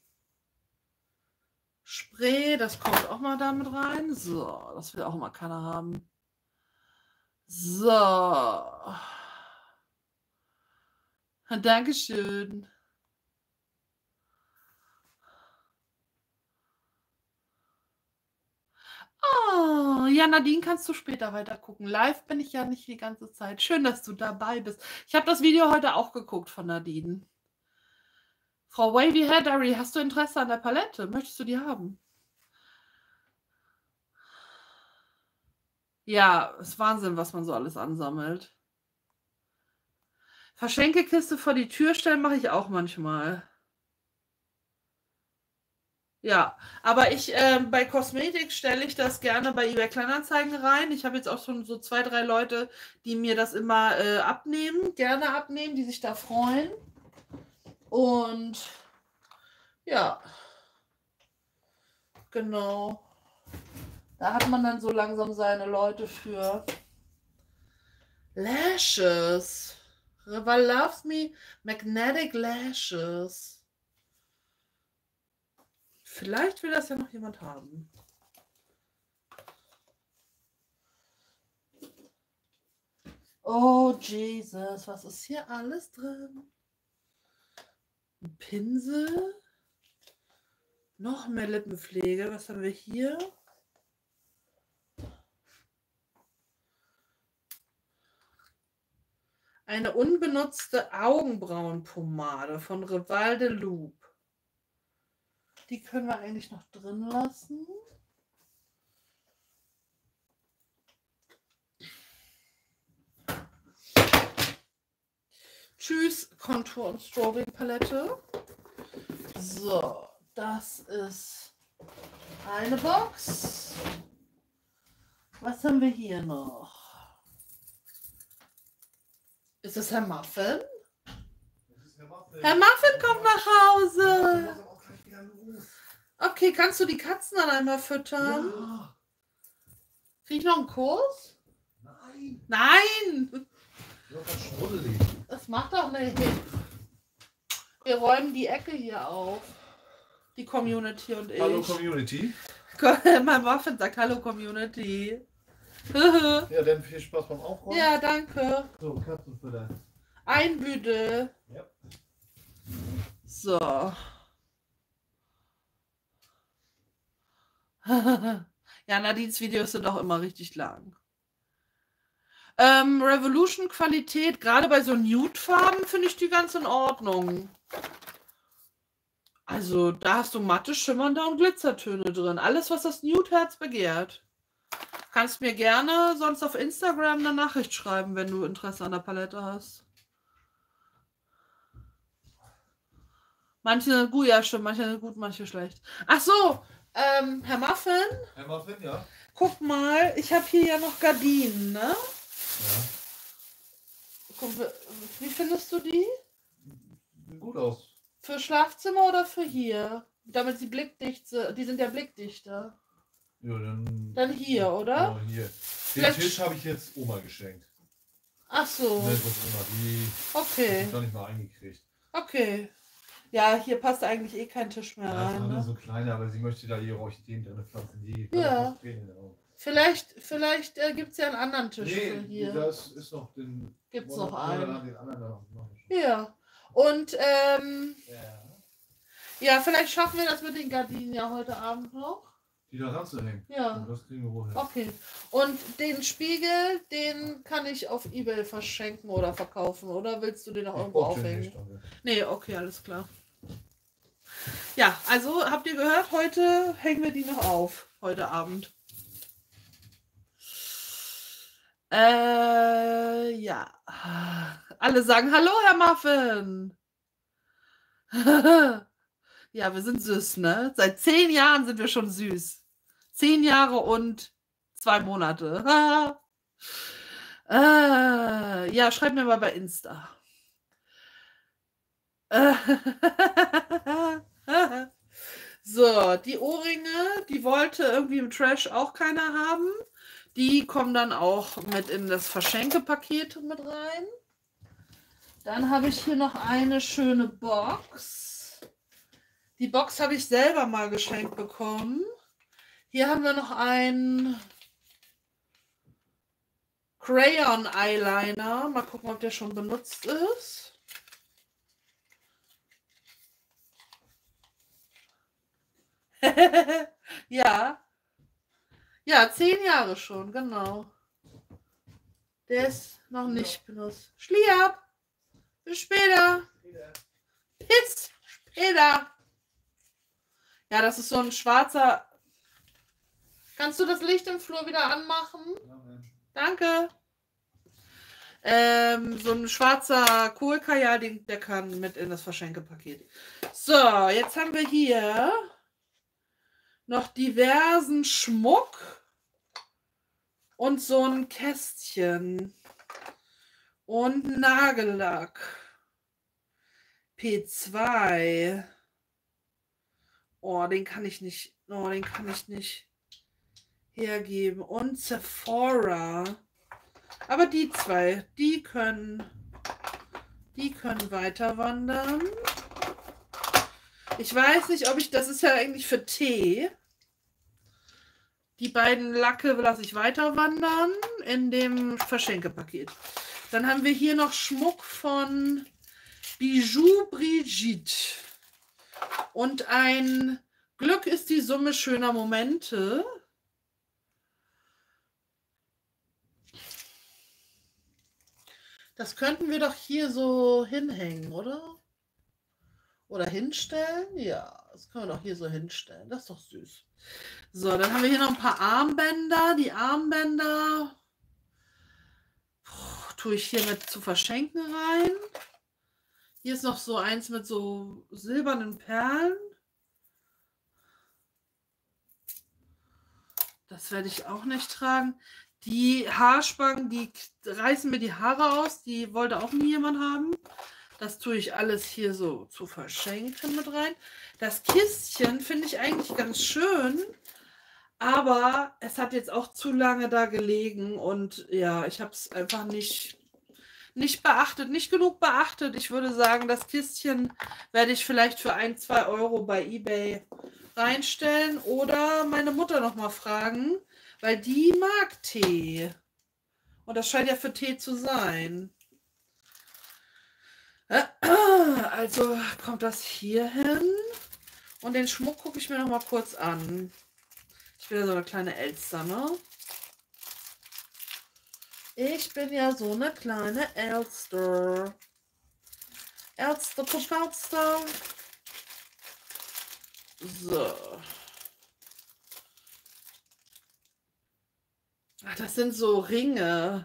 Spray. Das kommt auch mal damit rein. So, das will auch mal keiner haben. So. Dankeschön. Oh, ja, Nadine, kannst du später weiter gucken. Live bin ich ja nicht die ganze Zeit. Schön, dass du dabei bist. Ich habe das Video heute auch geguckt von Nadine. Frau Wavy Hair Diary, hast du Interesse an der Palette? Möchtest du die haben? Ja, ist Wahnsinn, was man so alles ansammelt. Verschenkekiste vor die Tür stellen mache ich auch manchmal. Ja, aber ich äh, bei Kosmetik stelle ich das gerne bei eBay Kleinanzeigen rein. Ich habe jetzt auch schon so zwei, drei Leute, die mir das immer äh, abnehmen, gerne abnehmen, die sich da freuen. Und ja, genau. Da hat man dann so langsam seine Leute für. Lashes. Rival Loves Me Magnetic Lashes. Vielleicht will das ja noch jemand haben. Oh Jesus, was ist hier alles drin? Ein Pinsel. Noch mehr Lippenpflege. Was haben wir hier? Eine unbenutzte Augenbrauenpomade von Rival de Loop. Die können wir eigentlich noch drin lassen. Tschüss, Contour und Strobing Palette. So, das ist eine Box. Was haben wir hier noch? Ist es Herr Muffin? Das ist Herr Muffin. Herr Muffin kommt nach Hause. Okay, kannst du die Katzen dann einmal füttern? Ja. Krieg ich noch einen Kurs? Nein. Nein! Das ist schruddelig. Das macht doch nicht. Wir räumen die Ecke hier auf. Die Community und ich. Hallo Community. Mein Muffin sagt Hallo Community. Ja, dann viel Spaß beim Aufräumen. Ja, danke. So, Katzenfutter. Ein Büdel. Ja. So. Ja, Nadines Videos sind auch immer richtig lang. Ähm, Revolution Qualität, gerade bei so Nude-Farben finde ich die ganz in Ordnung. Also da hast du matte, schimmernde und Glitzertöne drin. Alles, was das Nude-Herz begehrt. Kannst mir gerne sonst auf Instagram eine Nachricht schreiben, wenn du Interesse an der Palette hast. Manche sind gut, ja stimmt, manche sind gut, manche schlecht. Ach so, ähm, Herr Muffin, Herr Muffin, ja. guck mal, ich habe hier ja noch Gardinen, ne? Ja. Guck, wie findest du die? Sieht gut aus. Für Schlafzimmer oder für hier? Damit sie blickdicht sind. Die sind ja blickdichter. Ja, dann. Dann hier, oder? Oh, hier. Den Vielleicht- Tisch habe ich jetzt Oma geschenkt. Ach so, Ne, das ist Oma. Die okay, ist noch nicht mal eingekriegt. okay. Ja, hier passt eigentlich eh kein Tisch mehr Ja, das rein. war nur Ne? so kleine, aber sie möchte da ihre Orchideen drin pflanzen. Die kann Ja. fast Tränen in den Augen. Vielleicht, vielleicht äh, gibt es ja einen anderen Tisch Nee, für hier. das ist noch den. Gibt's Oder- noch oder einen? Den anderen da noch. noch. Ja. Und ähm, Ja. ja, vielleicht schaffen wir das mit den Gardinen ja heute Abend noch. Die da ranzuhängen. Ja. Das kriegen wir wohl hin. Okay. Und den Spiegel, den kann ich auf eBay verschenken oder verkaufen, oder willst du den noch Ich irgendwo brauch den aufhängen? nicht, danke. Nee, okay, alles klar. Ja, also habt ihr gehört, heute hängen wir die noch auf. Heute Abend. Äh, ja. Alle sagen Hallo, Herr Muffin. Ja, wir sind süß, ne? Seit zehn Jahren sind wir schon süß. Zehn Jahre und zwei Monate. äh, ja, schreibt mir mal bei Insta. So, die Ohrringe, die wollte irgendwie im Trash auch keiner haben. Die kommen dann auch mit in das Verschenkepaket mit rein. Dann habe ich hier noch eine schöne Box. Die Box habe ich selber mal geschenkt bekommen. Hier haben wir noch einen Crayon Eyeliner. Mal gucken, ob der schon benutzt ist. Ja. Ja, zehn Jahre schon, genau. Der ist noch nicht benutzt. Schliab! Bis später! Bis später! Ja, das ist so ein schwarzer... Kannst du das Licht im Flur wieder anmachen? Danke! Ähm, so ein schwarzer Kohlkajal, den, der kann mit in das Verschenkepaket. So, jetzt haben wir hier noch diversen Schmuck und so ein Kästchen und Nagellack. P zwei. Oh, den kann ich nicht, oh, den kann ich nicht hergeben. Und Sephora. Aber die zwei, die können, die können weiter wandern. Ich weiß nicht, ob ich, das ist ja eigentlich für Tee. Die beiden Lacke lasse ich weiter wandern in dem Verschenkepaket. Dann haben wir hier noch Schmuck von Bijou Brigitte. Und ein Glück ist die Summe schöner Momente. Das könnten wir doch hier so hinhängen, oder? Oder hinstellen? Ja, das können wir doch hier so hinstellen. Das ist doch süß. So, dann haben wir hier noch ein paar Armbänder. Die Armbänder puh, tue ich hier mit zu verschenken rein. Hier ist noch so eins mit so silbernen Perlen. Das werde ich auch nicht tragen. Die Haarspangen, die reißen mir die Haare aus. Die wollte auch nie jemand haben. Das tue ich alles hier so zu verschenken mit rein. Das Kistchen finde ich eigentlich ganz schön. Aber es hat jetzt auch zu lange da gelegen. Und ja, ich habe es einfach nicht, nicht beachtet. Nicht genug beachtet. Ich würde sagen, das Kistchen werde ich vielleicht für ein, zwei Euro bei eBay reinstellen. Oder meine Mutter noch mal fragen. Weil die mag Tee. Und das scheint ja für Tee zu sein. Also kommt das hier hin. Und den Schmuck gucke ich mir noch mal kurz an. Ich bin ja so eine kleine Elster, ne? Ich bin ja so eine kleine Elster. Elster, Elster. So. Ach, das sind so Ringe.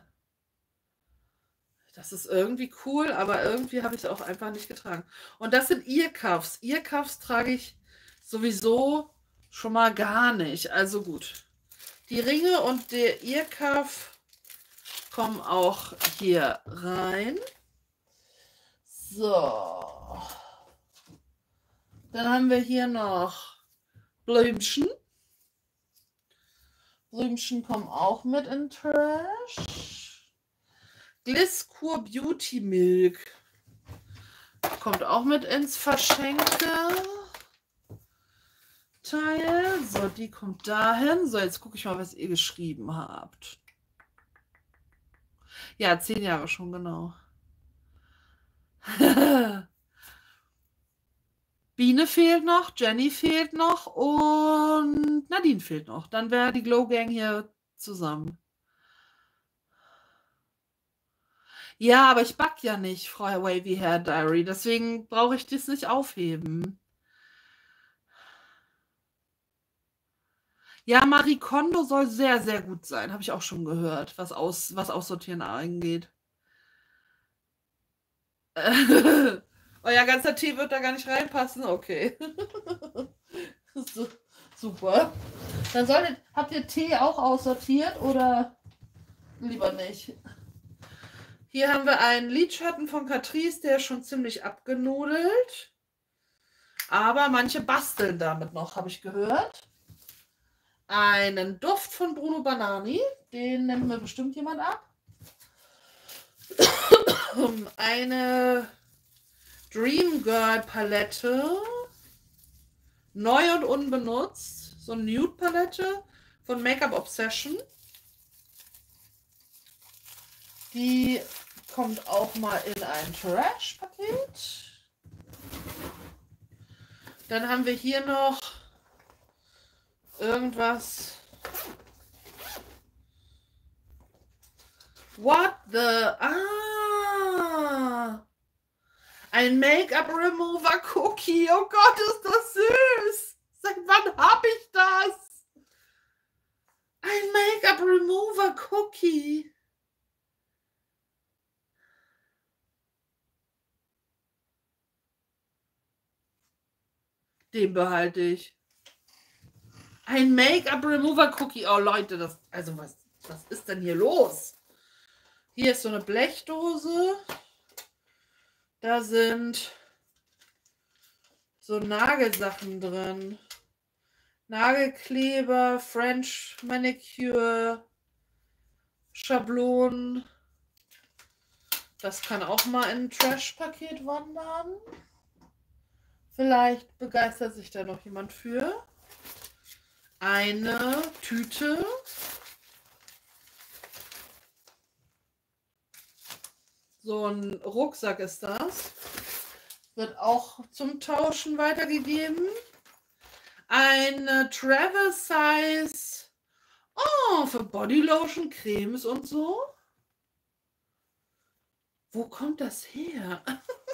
Das ist irgendwie cool, aber irgendwie habe ich es auch einfach nicht getragen. Und das sind Earcuffs. Earcuffs trage ich sowieso schon mal gar nicht. Also gut. Die Ringe und der Earcuff kommen auch hier rein. So. Dann haben wir hier noch Blümchen. Blümchen kommen auch mit in Trash. Gliskur Beauty Milk kommt auch mit ins Verschenke Teil. So, die kommt dahin. So, jetzt gucke ich mal, was ihr geschrieben habt. Ja, zehn Jahre schon, genau. Biene fehlt noch, Jenny fehlt noch und Nadine fehlt noch. Dann wäre die Glow Gang hier zusammen. Ja, aber ich back ja nicht, Frau Wavy Hair Diary. Deswegen brauche ich das nicht aufheben. Ja, Marie Kondo soll sehr, sehr gut sein. Habe ich auch schon gehört, was, aus, was Aussortieren angeht. Euer ganzer Tee wird da gar nicht reinpassen? Okay. So, super. Dann solltet, habt ihr Tee auch aussortiert oder lieber nicht? Hier haben wir einen Lidschatten von Catrice, der ist schon ziemlich abgenudelt. Aber manche basteln damit noch, habe ich gehört. Einen Duft von Bruno Banani, den nimmt mir bestimmt jemand ab. Eine Dream Girl Palette, neu und unbenutzt, so eine Nude Palette von Make-up Obsession. Die kommt auch mal in ein Trash-Paket. Dann haben wir hier noch irgendwas. What the? Ah! Ein Make-up-Remover Cookie. Oh Gott, ist das süß. Seit wann habe ich das? Ein Make-up-Remover Cookie. Den behalte ich. Ein Make-up-Remover-Cookie. Oh Leute, das, also was, was ist denn hier los? Hier ist so eine Blechdose. Da sind so Nagelsachen drin. Nagelkleber, French Manicure, Schablonen. Das kann auch mal in ein Trash-Paket wandern. Vielleicht begeistert sich da noch jemand für. Eine Tüte. So ein Rucksack ist das. Wird auch zum Tauschen weitergegeben. Eine Travel Size. Oh, für Bodylotion, Cremes und so. Wo kommt das her?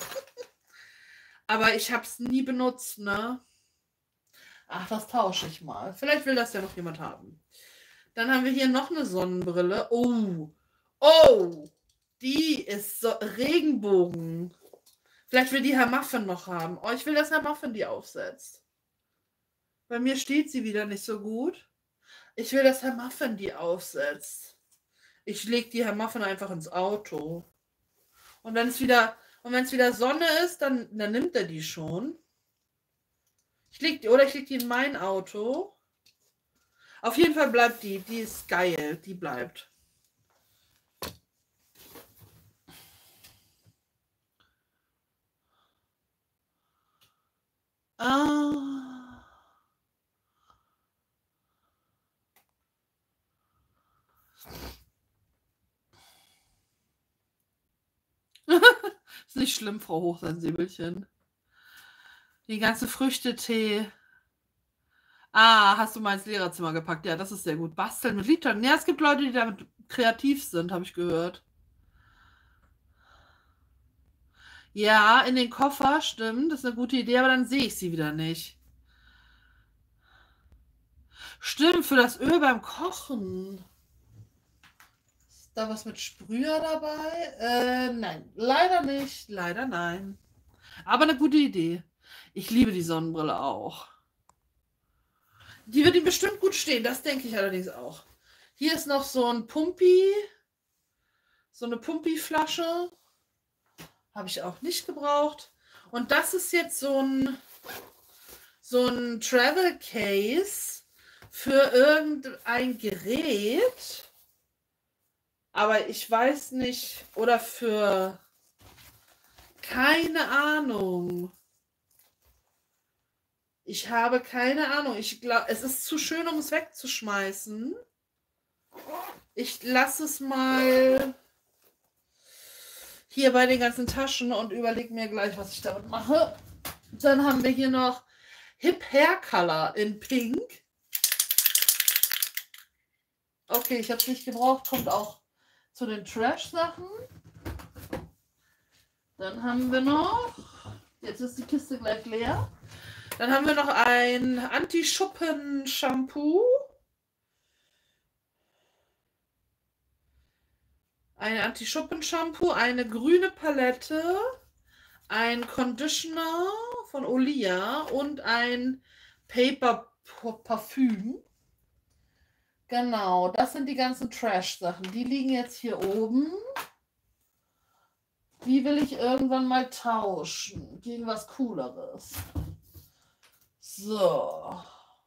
Aber ich habe es nie benutzt, ne? Ach, das tausche ich mal. Vielleicht will das ja noch jemand haben. Dann haben wir hier noch eine Sonnenbrille. Oh, oh, die ist so Regenbogen. Vielleicht will die Herr Muffin noch haben. Oh, ich will, dass Herr Muffin die aufsetzt. Bei mir steht sie wieder nicht so gut. Ich will, dass Herr Muffin die aufsetzt. Ich lege die Herr Muffin einfach ins Auto. Und wenn es wieder, und wenn es wieder Sonne ist, dann, dann nimmt er die schon. Ich leg die, oder ich lege die in mein Auto. Auf jeden Fall bleibt die. Die ist geil. Die bleibt. Ah. Ist nicht schlimm, Frau Hochsensibelchen. Die ganze Früchtetee. Ah, hast du mal ins Lehrerzimmer gepackt. Ja, das ist sehr gut. Basteln mit Liedern. Ja, es gibt Leute, die damit kreativ sind, habe ich gehört. Ja, in den Koffer, stimmt. Das ist eine gute Idee, aber dann sehe ich sie wieder nicht. Stimmt, für das Öl beim Kochen. Ist da was mit Sprüher dabei? Äh, nein, leider nicht. Leider nein. Aber eine gute Idee. Ich liebe die Sonnenbrille auch. Die wird ihm bestimmt gut stehen, das denke ich allerdings auch. Hier ist noch so ein Pumpi. So eine Pumpi-Flasche. Habe ich auch nicht gebraucht. Und das ist jetzt so ein, so ein Travel Case für irgendein Gerät. Aber ich weiß nicht. Oder für... Keine Ahnung. Ich habe keine Ahnung. Ich glaube, es ist zu schön, um es wegzuschmeißen. Ich lasse es mal hier bei den ganzen Taschen und überlege mir gleich, was ich damit mache. Dann haben wir hier noch Hip Hair Color in Pink. Okay, ich habe es nicht gebraucht. Kommt auch zu den Trash-Sachen. Dann haben wir noch... Jetzt ist die Kiste gleich leer. Dann haben wir noch ein Anti-Schuppen-Shampoo. Ein Anti-Schuppen-Shampoo, eine grüne Palette, ein Conditioner von Olia und ein Paper Parfüm. Genau, das sind die ganzen Trash-Sachen. Die liegen jetzt hier oben. Die will ich irgendwann mal tauschen gegen was Cooleres. So.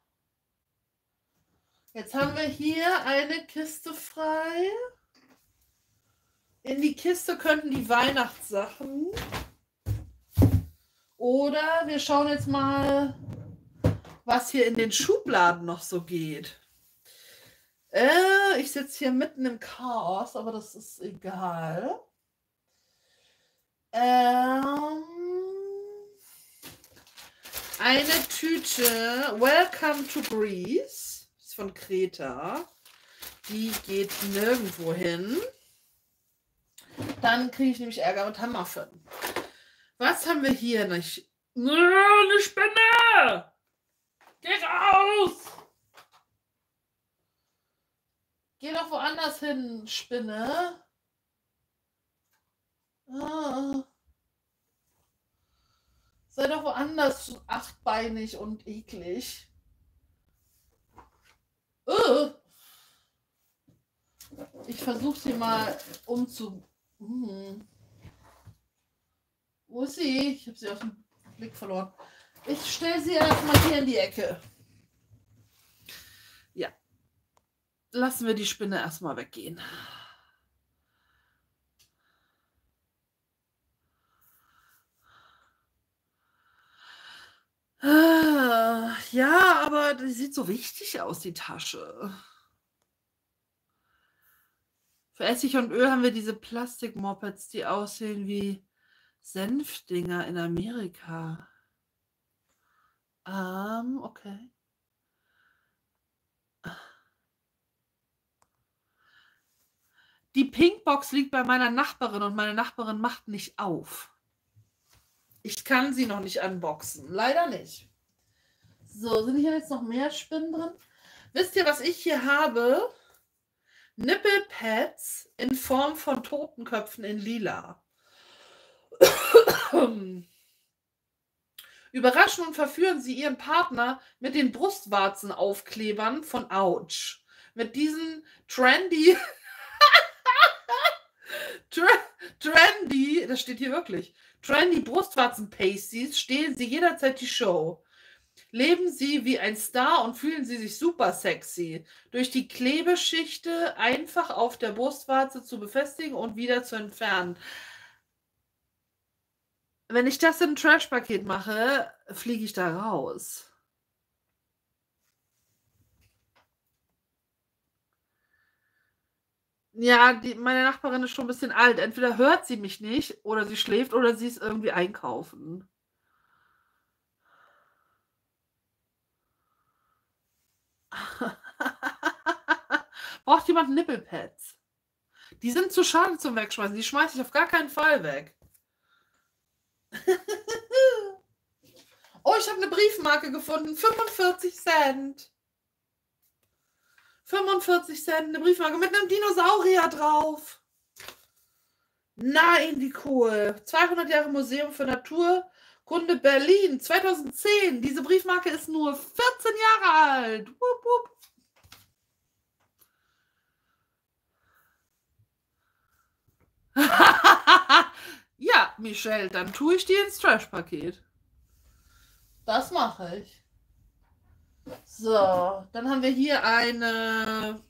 Jetzt haben wir hier eine Kiste frei. In die Kiste könnten die Weihnachtssachen. Oder wir schauen jetzt mal, was hier in den Schubladen noch so geht. Äh, ich sitze hier mitten im Chaos, aber das ist egal. Ähm, eine Tüte Welcome to Greece. Das ist von Kreta. Die geht nirgendwo hin. Dann kriege ich nämlich Ärger mit Herr Muffin. Was haben wir hier nicht? Eine Spinne! Geh raus! Geh doch woanders hin, Spinne. Ah. Sei doch woanders achtbeinig und eklig. Uh. Ich versuche sie mal umzu... Hm. Wo ist sie? Ich habe sie aus dem Blick verloren. Ich stelle sie erstmal hier in die Ecke. Ja. Lassen wir die Spinne erstmal weggehen. Ah, ja, aber die sieht so wichtig aus, die Tasche. Für Essig und Öl haben wir diese Plastik-Mopeds, die aussehen wie Senfdinger in Amerika. Ähm, okay. Die Pinkbox liegt bei meiner Nachbarin und meine Nachbarin macht nicht auf. Ich kann sie noch nicht unboxen. Leider nicht. So, sind hier jetzt noch mehr Spinnen drin? Wisst ihr, was ich hier habe? Nippelpads in Form von Totenköpfen in lila. Überraschen und verführen sie ihren Partner mit den Brustwarzenaufklebern von Ouch. Mit diesen trendy, trendy, das steht hier wirklich, trendy Brustwarzen-Pasties stehlen sie jederzeit die Show. Leben Sie wie ein Star und fühlen Sie sich super sexy. Durch die Klebeschichte einfach auf der Brustwarze zu befestigen und wieder zu entfernen. Wenn ich das in ein Trash-Paket mache, fliege ich da raus. Ja, die, meine Nachbarin ist schon ein bisschen alt. Entweder hört sie mich nicht oder sie schläft oder sie ist irgendwie einkaufen. Braucht jemand Nippelpads? Die sind zu schade zum Wegschmeißen. Die schmeiße ich auf gar keinen Fall weg. Oh, ich habe eine Briefmarke gefunden. fünfundvierzig Cent. fünfundvierzig Cent, eine Briefmarke mit einem Dinosaurier drauf. Nein, wie cool. zweihundert Jahre Museum für Naturkunde Berlin, zweitausendzehn. Diese Briefmarke ist nur vierzehn Jahre alt. Wupp, wupp. Ja, Michelle, dann tue ich die ins Trash-Paket. Das mache ich. So, dann haben wir hier eine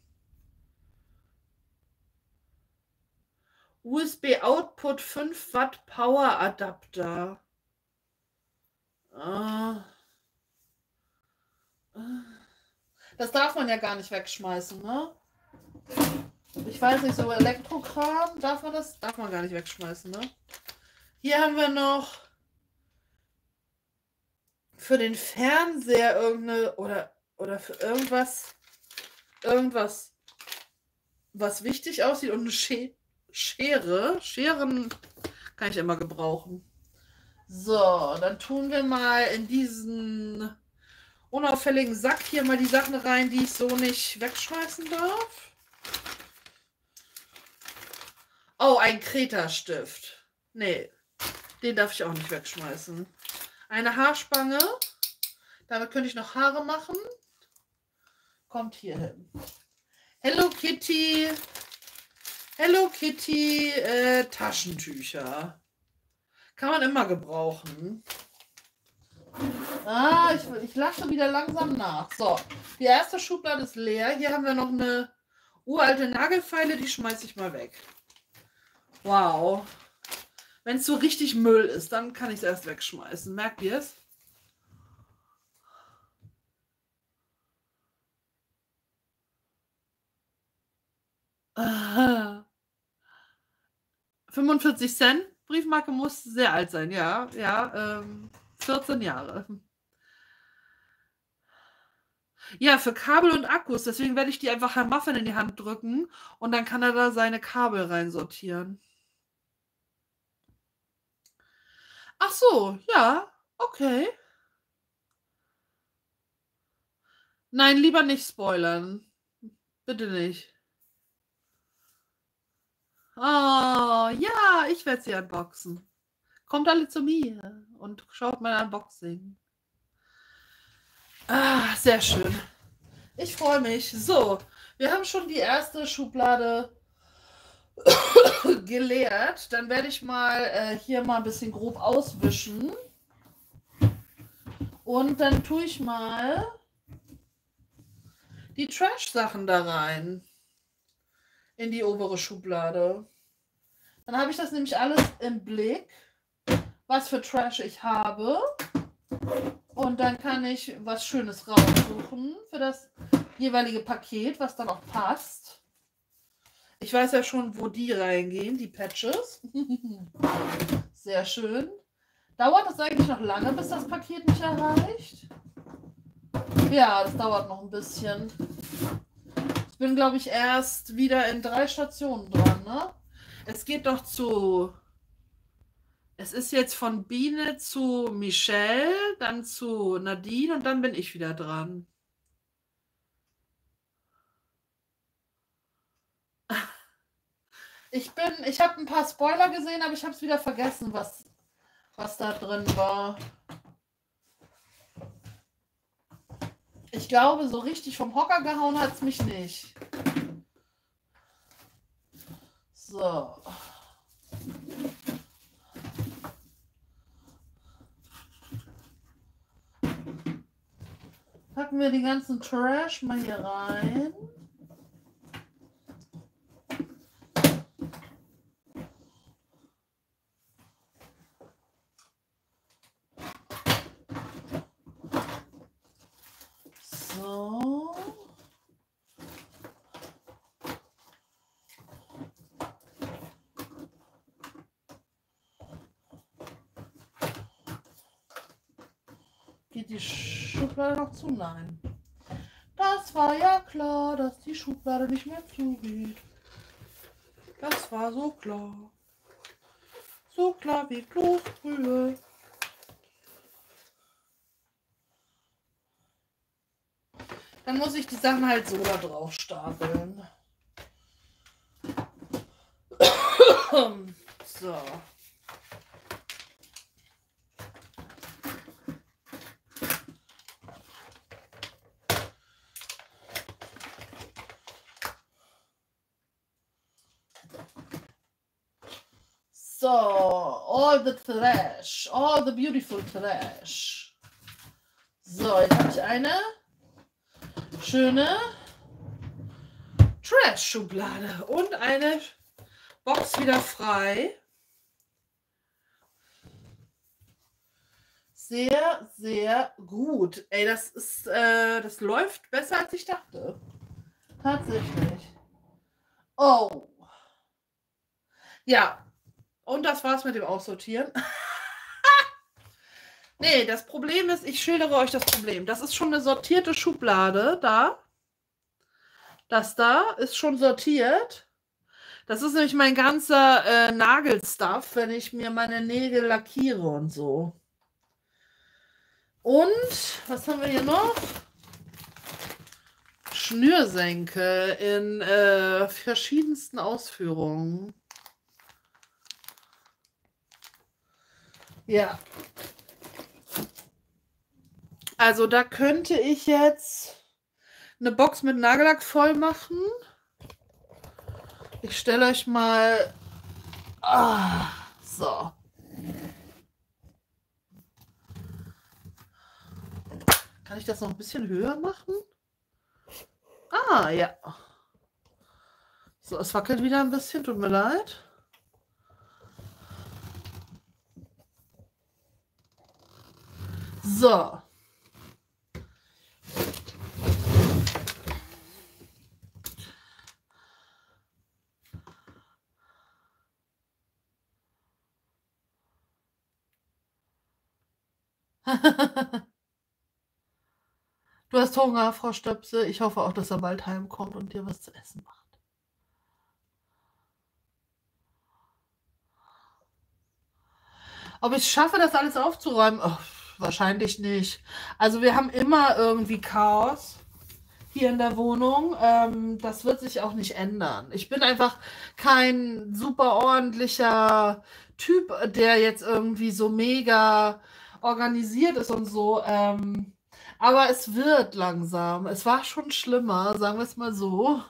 U S B-Output fünf Watt Power Adapter. Das darf man ja gar nicht wegschmeißen, ne? Ich weiß nicht, so Elektrokram, darf man das? Darf man gar nicht wegschmeißen, ne? Hier haben wir noch für den Fernseher irgendeine oder, oder für irgendwas, irgendwas, was wichtig aussieht und eine Sch Schere. Scheren kann ich immer gebrauchen. So, dann tun wir mal in diesen unauffälligen Sack hier mal die Sachen rein, die ich so nicht wegschmeißen darf. Oh, ein Kreta-Stift. Nee, den darf ich auch nicht wegschmeißen. Eine Haarspange. Damit könnte ich noch Haare machen. Kommt hier hin. Hello Kitty. Hello Kitty äh, Taschentücher. Kann man immer gebrauchen. Ah, ich, ich lasse wieder langsam nach. So, die erste Schublade ist leer. Hier haben wir noch eine uralte Nagelfeile. Die schmeiße ich mal weg. Wow. Wenn es so richtig Müll ist, dann kann ich es erst wegschmeißen. Merkt ihr es? Ah. fünfundvierzig Cent. Briefmarke muss sehr alt sein. Ja, ja. Ähm, vierzehn Jahre. Ja, für Kabel und Akkus. Deswegen werde ich die einfach Herrn Muffin in die Hand drücken und dann kann er da seine Kabel reinsortieren. Ach so, ja, okay. Nein, lieber nicht spoilern. Bitte nicht. Oh, ja, ich werde sie unboxen. Kommt alle zu mir und schaut mein Unboxing. Ah, sehr schön. Ich freue mich. So, wir haben schon die erste Schublade geleert. Dann werde ich mal äh, hier mal ein bisschen grob auswischen. Und dann tue ich mal die Trash-Sachen da rein. In die obere Schublade. Dann habe ich das nämlich alles im Blick, was für Trash ich habe. Und dann kann ich was Schönes raussuchen für das jeweilige Paket, was dann auch passt. Ich weiß ja schon, wo die reingehen, die Patches. Sehr schön. Dauert das eigentlich noch lange, bis das Paket mich erreicht? Ja, das dauert noch ein bisschen. Ich bin, glaube ich, erst wieder in drei Stationen dran, ne? Es geht doch zu... Es ist jetzt von Biene zu Michelle, dann zu Nadine und dann bin ich wieder dran. Ich bin, ich habe ein paar Spoiler gesehen, aber ich habe es wieder vergessen, was, was da drin war. Ich glaube, so richtig vom Hocker gehauen hat es mich nicht. So. Packen wir den ganzen Trash mal hier rein. So. Geht die Schublade noch zu? Nein. Das war ja klar, dass die Schublade nicht mehr zugeht. Das war so klar. So klar wie Kloßbrühe. Dann muss ich die Sachen halt so da drauf stapeln. So. So, all the trash, all the beautiful trash. So, jetzt habe ich eine schöne Trash-Schublade und eine Box wieder frei. Sehr, sehr gut. Ey, das ist, äh, das läuft besser als ich dachte. Tatsächlich. Oh. Ja. Und das war's mit dem Aussortieren. Nee, das Problem ist, ich schildere euch das Problem. Das ist schon eine sortierte Schublade da. Das da ist schon sortiert. Das ist nämlich mein ganzer äh, Nagelstuff, wenn ich mir meine Nägel lackiere und so. Und, was haben wir hier noch? Schnürsenkel in äh, verschiedensten Ausführungen. Ja. Also da könnte ich jetzt eine Box mit Nagellack voll machen. Ich stelle euch mal... Ah, so. Kann ich das noch ein bisschen höher machen? Ah, ja. So, es wackelt wieder ein bisschen, tut mir leid. So. Du hast Hunger, Frau Stöpsel. Ich hoffe auch, dass er bald heimkommt und dir was zu essen macht. Ob ich es schaffe, das alles aufzuräumen? Oh, wahrscheinlich nicht. Also wir haben immer irgendwie Chaos hier in der Wohnung. Ähm, das wird sich auch nicht ändern. Ich bin einfach kein super ordentlicher Typ, der jetzt irgendwie so mega organisiert ist und so. Ähm, aber es wird langsam. Es war schon schlimmer, sagen wir es mal so.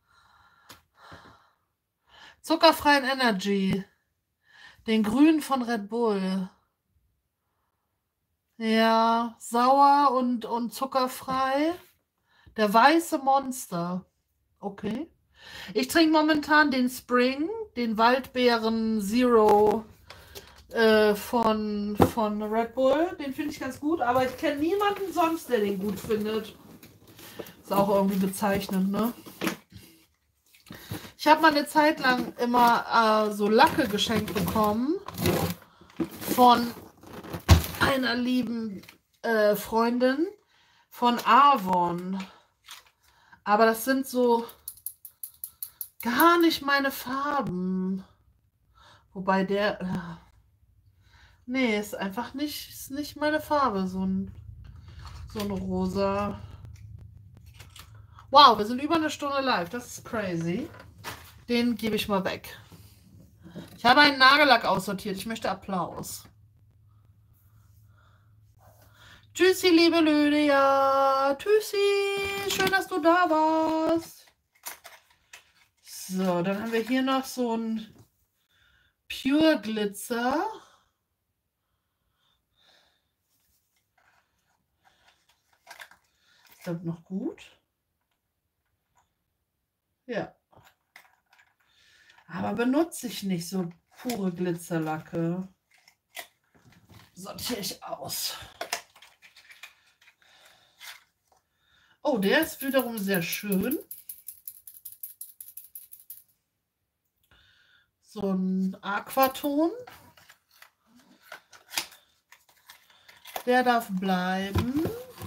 Zuckerfreien Energy. Den grünen von Red Bull. Ja, sauer und, und zuckerfrei. Der weiße Monster. Okay. Ich trinke momentan den Spring, den Waldbeeren Zero äh, von, von Red Bull. Den finde ich ganz gut, aber ich kenne niemanden sonst, der den gut findet. Ist auch irgendwie bezeichnend, ne? Ich habe mal eine Zeit lang immer äh, so Lacke geschenkt bekommen von einer lieben äh, Freundin von Avon. Aber das sind so Gar nicht meine Farben. Wobei der... Äh, nee, ist einfach nicht, ist nicht meine Farbe, so ein, so ein rosa. Wow, wir sind über eine Stunde live. Das ist crazy. Den gebe ich mal weg. Ich habe einen Nagellack aussortiert. Ich möchte Applaus. Tschüssi, liebe Lydia. Tschüssi. Schön, dass du da warst. So, dann haben wir hier noch so ein Pure Glitzer. Ist das noch gut? Ja. Aber benutze ich nicht so pure Glitzerlacke. Sortiere ich aus. Oh, der ist wiederum sehr schön. So ein Aquaton. Der darf bleiben.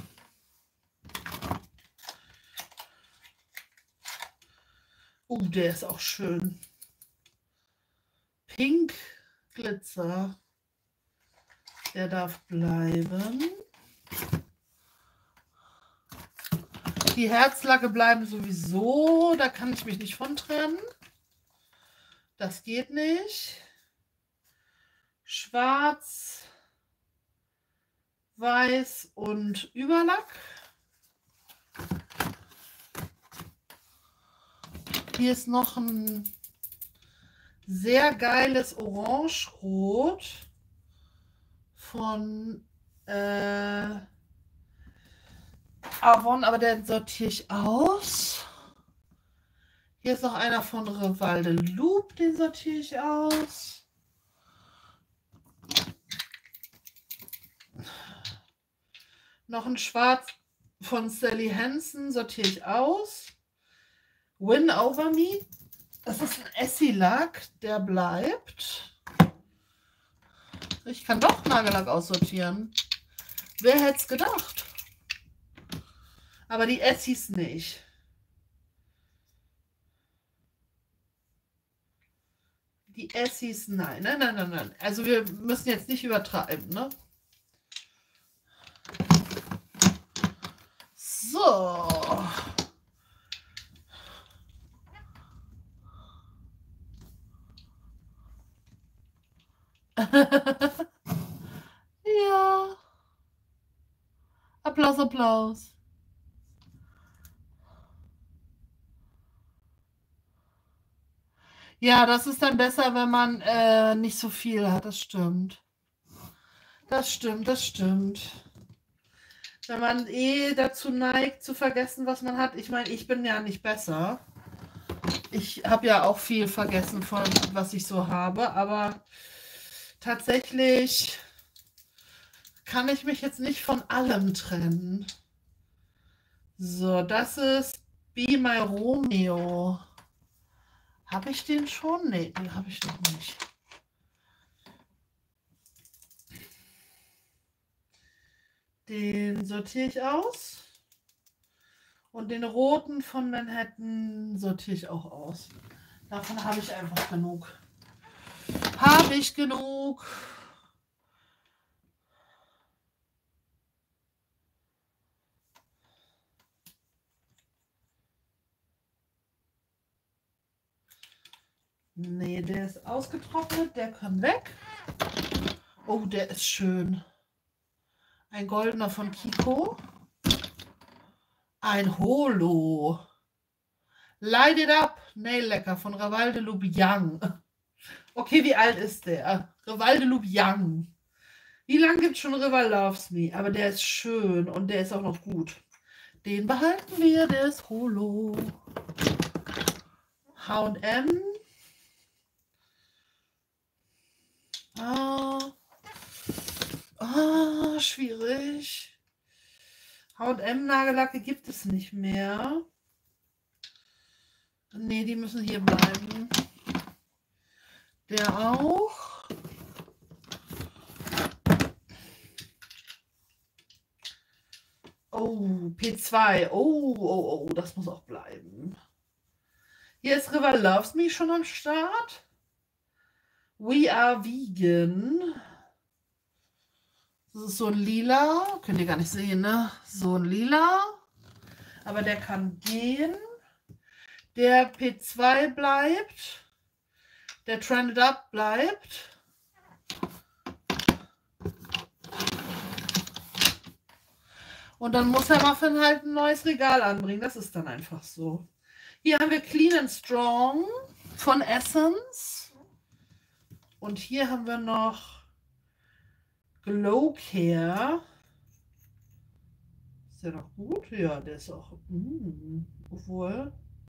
Oh, der ist auch schön. Pink Glitzer. Der darf bleiben. Die Herzlacke bleiben sowieso. Da kann ich mich nicht von trennen. Das geht nicht. Schwarz, Weiß und Überlack. Hier ist noch ein sehr geiles Orange-Rot von äh, Avon, aber den sortiere ich aus. Hier ist noch einer von Rival de Loup, den sortiere ich aus. Noch ein Schwarz von Sally Hansen sortiere ich aus. Win Over Me. Das ist ein Essie-Lack, der bleibt. Ich kann doch Nagellack aussortieren. Wer hätte es gedacht? Aber die Essies nicht. Die Essies, nein, nein, nein, nein, nein. Also wir müssen jetzt nicht übertreiben, ne? So. Ja. Applaus, Applaus. Ja, das ist dann besser, wenn man äh, nicht so viel hat. Das stimmt. Das stimmt, das stimmt. Wenn man eh dazu neigt, zu vergessen, was man hat. Ich meine, ich bin ja nicht besser. Ich habe ja auch viel vergessen von, was ich so habe. Aber tatsächlich kann ich mich jetzt nicht von allem trennen. So, das ist Be My Romeo. Habe ich den schon? Nee, den habe ich noch nicht. Den sortiere ich aus. Und den roten von Manhattan sortiere ich auch aus. Davon habe ich einfach genug. Habe ich genug. Nee, der ist ausgetrocknet, der kann weg. Oh, der ist schön. Ein goldener von Kiko. Ein Holo. Light It Up. Nail Lecker von Rival de Loup Young. Okay, wie alt ist der? Rival de Loup Young. Wie lange gibt es schon Rival Loves Me? Aber der ist schön und der ist auch noch gut. Den behalten wir, der ist Holo. H und M. Ah. Ah, schwierig. H und M Nagellacke gibt es nicht mehr. Ne, die müssen hier bleiben. Der auch. Oh, P zwei. Oh, oh, oh, das muss auch bleiben. Hier ist River Loves Me schon am Start. We Are Vegan. Das ist so ein lila. Könnt ihr gar nicht sehen, ne? So ein lila. Aber der kann gehen. Der P zwei bleibt. Der Trended Up bleibt. Und dann muss der Muffin halt ein neues Regal anbringen. Das ist dann einfach so. Hier haben wir Clean and Strong von Essence. Und hier haben wir noch Glow Care. Ist der noch gut? Ja, der ist auch. Mm, obwohl.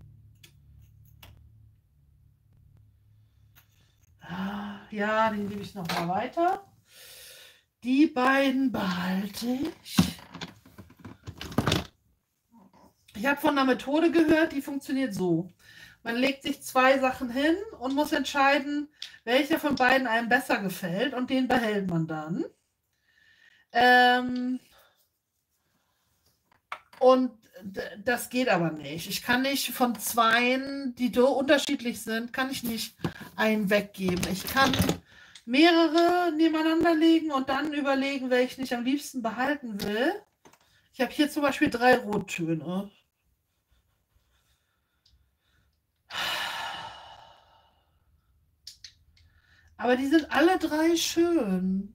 Ja, den gebe ich noch mal weiter. Die beiden behalte ich. Ich habe von einer Methode gehört, die funktioniert so. Man legt sich zwei Sachen hin und muss entscheiden, welcher von beiden einem besser gefällt, und den behält man dann. Ähm und das geht aber nicht. Ich kann nicht von zweien, die so unterschiedlich sind, kann ich nicht einen weggeben. Ich kann mehrere nebeneinander legen und dann überlegen, welchen ich am liebsten behalten will. Ich habe hier zum Beispiel drei Rottöne. Aber die sind alle drei schön.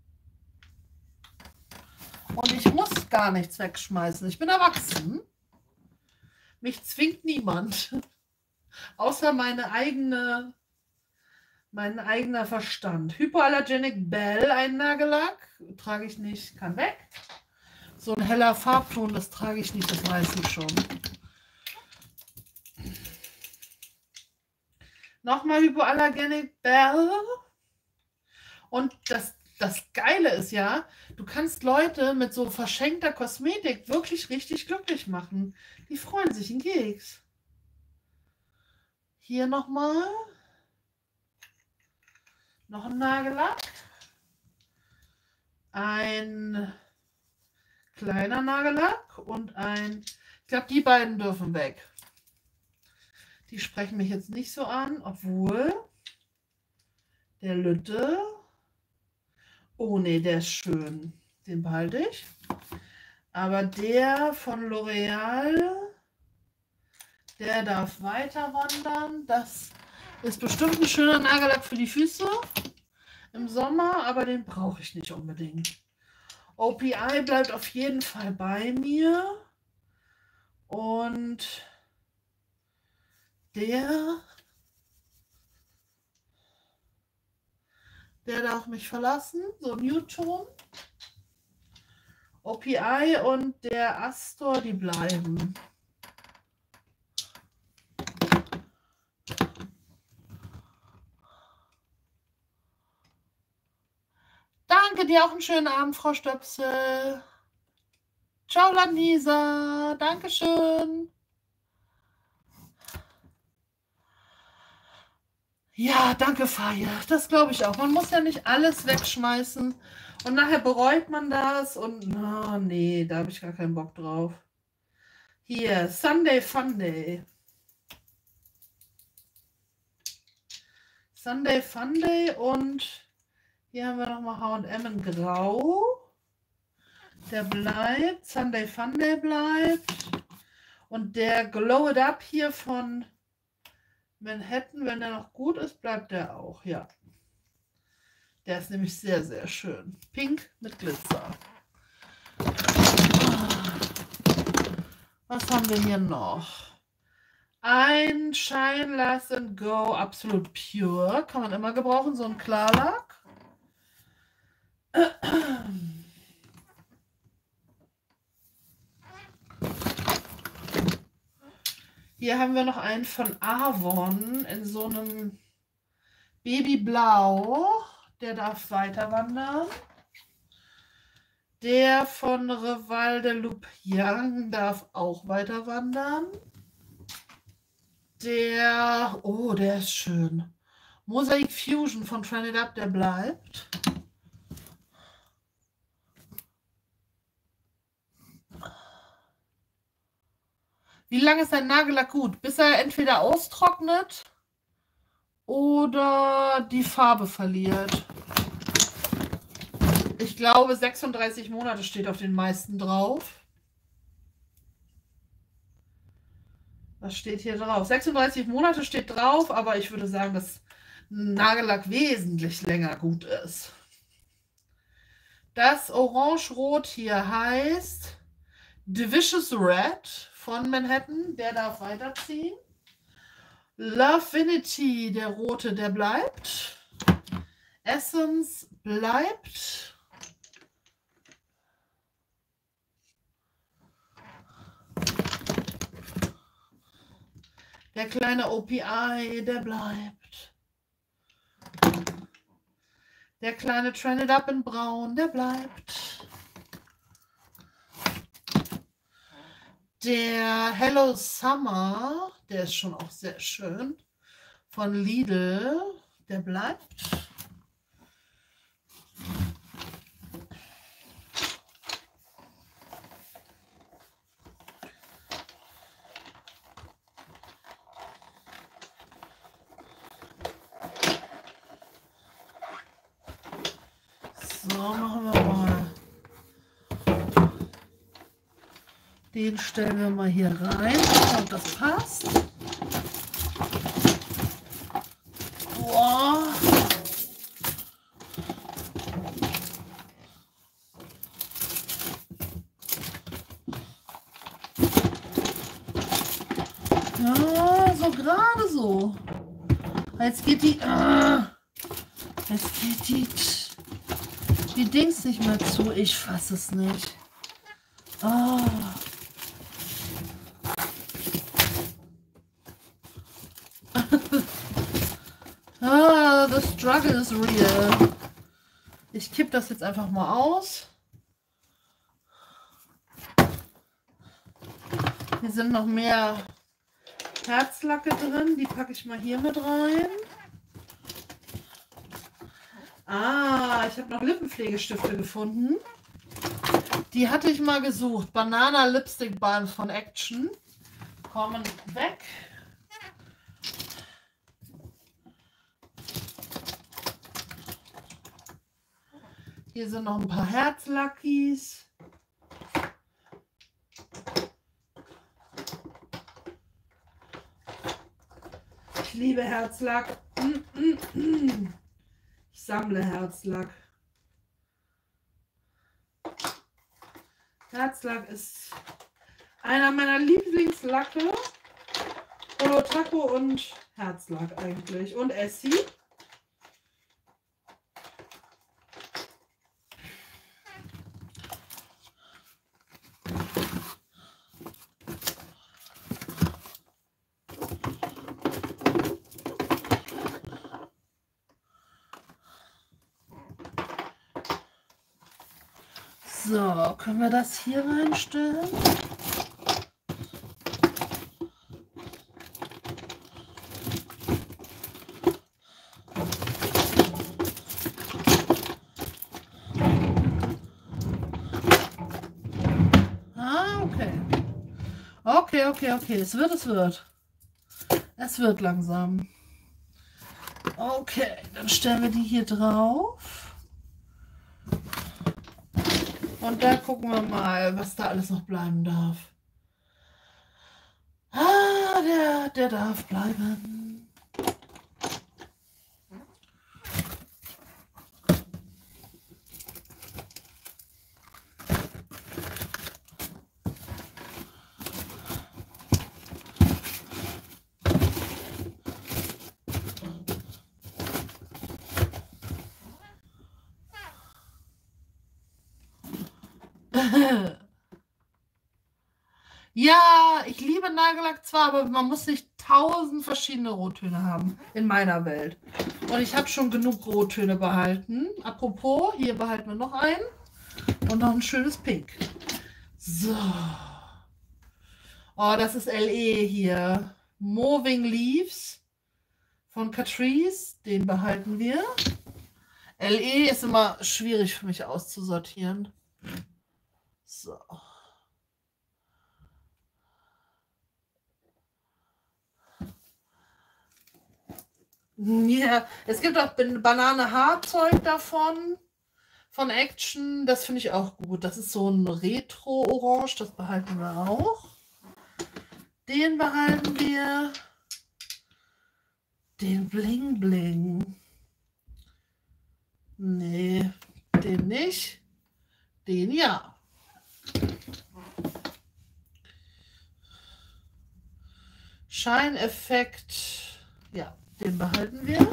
Und ich muss gar nichts wegschmeißen. Ich bin erwachsen. Mich zwingt niemand. Außer meine eigene, mein eigener Verstand. Hypoallergenic Bell, ein Nagellack. Trage ich nicht, kann weg. So ein heller Farbton, das trage ich nicht, das weiß ich schon. Nochmal Hypoallergenic Bell. Und das, das Geile ist ja, du kannst Leute mit so verschenkter Kosmetik wirklich richtig glücklich machen. Die freuen sich in Keks. Hier nochmal. Noch ein Nagellack. Ein kleiner Nagellack und ein... Ich glaube, die beiden dürfen weg. Die sprechen mich jetzt nicht so an, obwohl der Lütte... Oh ne, der ist schön. Den behalte ich. Aber der von L'Oreal, der darf weiter wandern. Das ist bestimmt ein schöner Nagellack für die Füße im Sommer, aber den brauche ich nicht unbedingt. O P I bleibt auf jeden Fall bei mir. Und der... Der darf mich verlassen. So Newton. O P I und der Astor, die bleiben. Danke dir, auch einen schönen Abend, Frau Stöpsel. Ciao, Lanisa. Dankeschön. Ja, danke, Feier. Das glaube ich auch. Man muss ja nicht alles wegschmeißen und nachher bereut man das und oh, nee, da habe ich gar keinen Bock drauf. Hier, Sunday Funday. Sunday Funday und hier haben wir nochmal H und M in Grau. Der bleibt. Sunday Funday bleibt. Und der Glow It Up hier von Manhattan, wenn der noch gut ist, bleibt der auch, ja. Der ist nämlich sehr, sehr schön. Pink mit Glitzer. Was haben wir hier noch? Ein Shine Last and Go Absolute Pure. Kann man immer gebrauchen, so ein Klarlack. Hier haben wir noch einen von Avon in so einem Babyblau. Der darf weiter wandern. Der von Rival de Lupiang darf auch weiter wandern. Der, oh, der ist schön. Mosaic Fusion von Trended Up, der bleibt. Wie lange ist ein Nagellack gut? Bis er entweder austrocknet oder die Farbe verliert. Ich glaube, sechsunddreißig Monate steht auf den meisten drauf. Was steht hier drauf? sechsunddreißig Monate steht drauf, aber ich würde sagen, dass Nagellack wesentlich länger gut ist. Das Orange-Rot hier heißt Delicious Red von Manhattan. Der darf weiterziehen. Lovefinity, der rote, der bleibt. Essence bleibt. Der kleine O P I, der bleibt. Der kleine Trend It Up in Braun, der bleibt. Der Hello Summer, der ist schon auch sehr schön, von Lidl, der bleibt. So, machen wir mal. Den stellen wir mal hier rein. Und das passt. Boah. Ja, so gerade so. Jetzt geht die. Ah, jetzt geht die. Die Dings nicht mehr zu. Ich fasse es nicht. Oh. Ah, the struggle is real. Ich kipp das jetzt einfach mal aus. Hier sind noch mehr Herzlacke drin. Die packe ich mal hier mit rein. Ah, ich habe noch Lippenpflegestifte gefunden. Die hatte ich mal gesucht. Banana Lipstick Balm von Action. Kommen weg. Hier sind noch ein paar Herzlackis. Ich liebe Herzlack. Ich sammle Herzlack. Herzlack ist einer meiner Lieblingslacke. Olotaco und Herzlack eigentlich. Und Essie. So, können wir das hier reinstellen? Ah, okay. Okay, okay, okay. Es wird, es wird. Es wird langsam. Okay, dann stellen wir die hier drauf. Und da gucken wir mal, was da alles noch bleiben darf. Ah, der, der darf bleiben. Ja, ich liebe Nagellack zwar, aber man muss nicht tausend verschiedene Rottöne haben in meiner Welt. Und ich habe schon genug Rottöne behalten. Apropos, hier behalten wir noch einen und noch ein schönes Pink. So. Oh, das ist L E hier. Moving Leaves von Catrice, den behalten wir. L E ist immer schwierig für mich auszusortieren. So. Ja, es gibt auch Ban- Banane-Haarzeug davon, von Action. Das finde ich auch gut. Das ist so ein Retro-Orange, das behalten wir auch. Den behalten wir. Den Bling Bling. Nee, den nicht. Den ja. Scheineffekt. Ja, den behalten wir.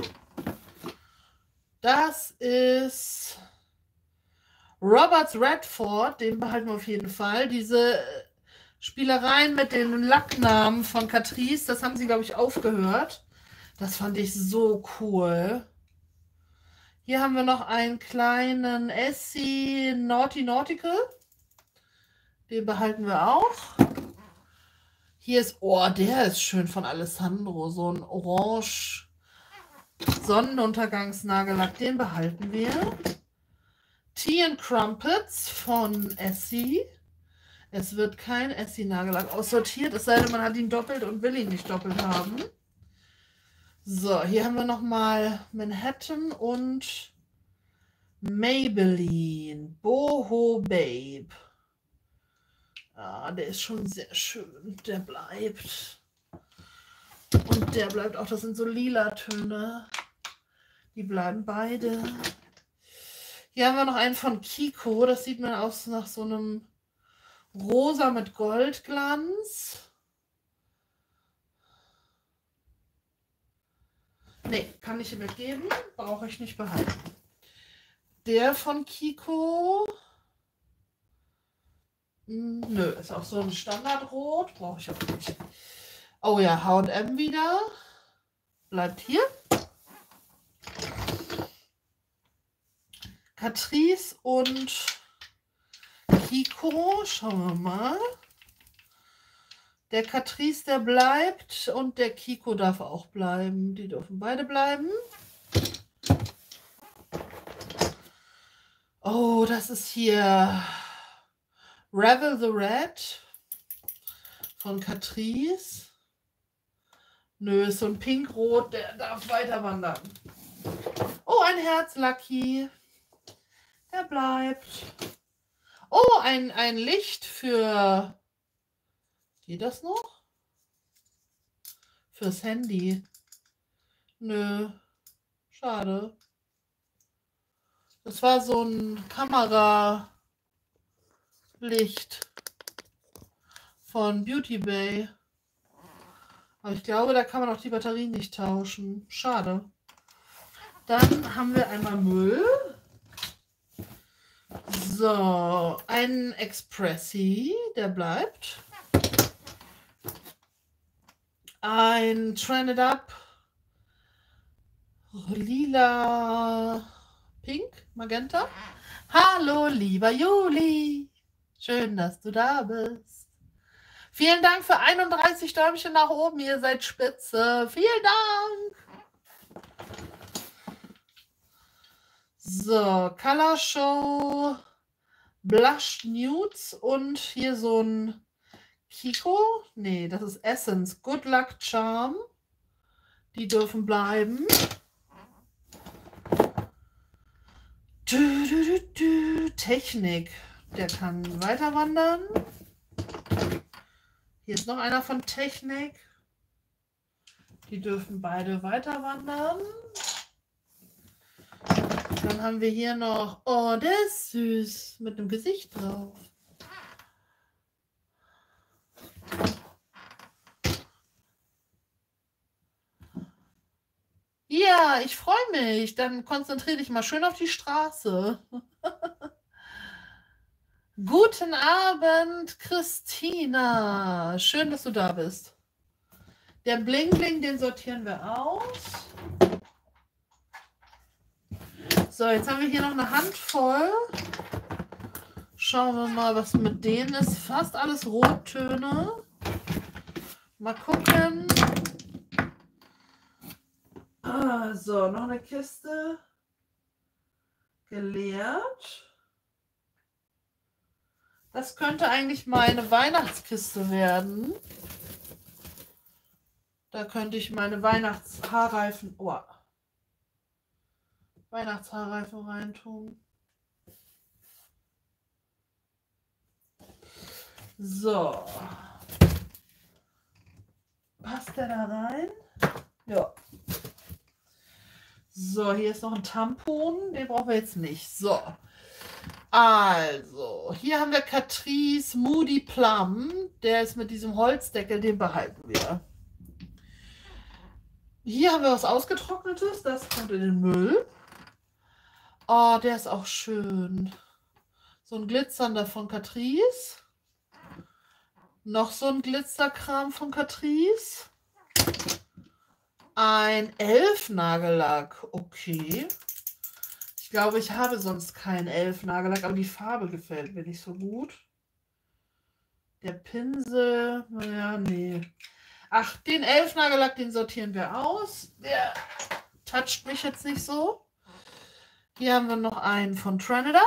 Das ist Roberts Redford. Den behalten wir auf jeden Fall. Diese Spielereien mit den Lacknamen von Catrice, das haben sie, glaube ich, aufgehört. Das fand ich so cool. Hier haben wir noch einen kleinen Essie Naughty Nautical. Den behalten wir auch. Hier ist, oh, der ist schön von Alessandro. So ein Orange Sonnenuntergangsnagellack. Den behalten wir. Tea and Crumpets von Essie. Es wird kein Essie-Nagellack aussortiert, es sei denn, man hat ihn doppelt und will ihn nicht doppelt haben. So, hier haben wir nochmal Manhattan und Maybelline Boho Babe. Ah, der ist schon sehr schön. Der bleibt. Und der bleibt auch. Das sind so lila Töne. Die bleiben beide. Hier haben wir noch einen von Kiko. Das sieht man aus nach so einem Rosa mit Goldglanz. Nee, kann ich weggeben. Brauche ich nicht behalten. Der von Kiko. Nö, ist auch so ein Standardrot. Brauche ich auch nicht. Oh ja, H und M wieder. Bleibt hier. Catrice und Kiko. Schauen wir mal. Der Catrice, der bleibt. Und der Kiko darf auch bleiben. Die dürfen beide bleiben. Oh, das ist hier Revel the Red von Catrice. Nö, ist so ein Pinkrot, der darf weiter wandern. Oh, ein Herz Lucky. Der bleibt. Oh, ein, ein Licht für... Geht das noch? Fürs Handy. Nö. Schade. Das war so ein Kameralicht von Beauty Bay. Aber ich glaube, da kann man auch die Batterien nicht tauschen. Schade. Dann haben wir einmal Müll. So, ein Expressi, der bleibt. Ein Trended Up. Lila, Pink, Magenta. Hallo, lieber Juli. Schön, dass du da bist. Vielen Dank für einunddreißig Däumchen nach oben. Ihr seid spitze. Vielen Dank. So, Color Show, Blush Nudes und hier so ein Kiko. Nee, das ist Essence. Good Luck Charm. Die dürfen bleiben. Du, du, du, du. Technik. Der kann weiter wandern. Hier ist noch einer von Technik. Die dürfen beide weiter wandern. Dann haben wir hier noch, oh, der ist süß, mit einem Gesicht drauf. Ja, ich freue mich. Dann konzentriere dich mal schön auf die Straße. Guten Abend, Christina. Schön, dass du da bist. Der Bling Bling, den sortieren wir aus. So, jetzt haben wir hier noch eine Handvoll. Schauen wir mal, was mit denen ist. Fast alles Rottöne. Mal gucken. Ah, so, noch eine Kiste. Geleert. Das könnte eigentlich meine Weihnachtskiste werden. Da könnte ich meine Weihnachtshaarreifen... Oh, Weihnachtshaarreifen reintun. So. Passt der da rein? Ja. So, hier ist noch ein Tampon. Den brauchen wir jetzt nicht. So. Also, hier haben wir Catrice Moody Plum. Der ist mit diesem Holzdeckel, den behalten wir. Hier haben wir was Ausgetrocknetes. Das kommt in den Müll. Oh, der ist auch schön. So ein glitzernder von Catrice. Noch so ein Glitzerkram von Catrice. Ein Elf-Nagellack. Okay. Ich glaube, ich habe sonst keinen Elf-Nagellack, aber die Farbe gefällt mir nicht so gut. Der Pinsel, naja, nee. Ach, den Elf-Nagellack, den sortieren wir aus. Der toucht mich jetzt nicht so. Hier haben wir noch einen von Trinidad.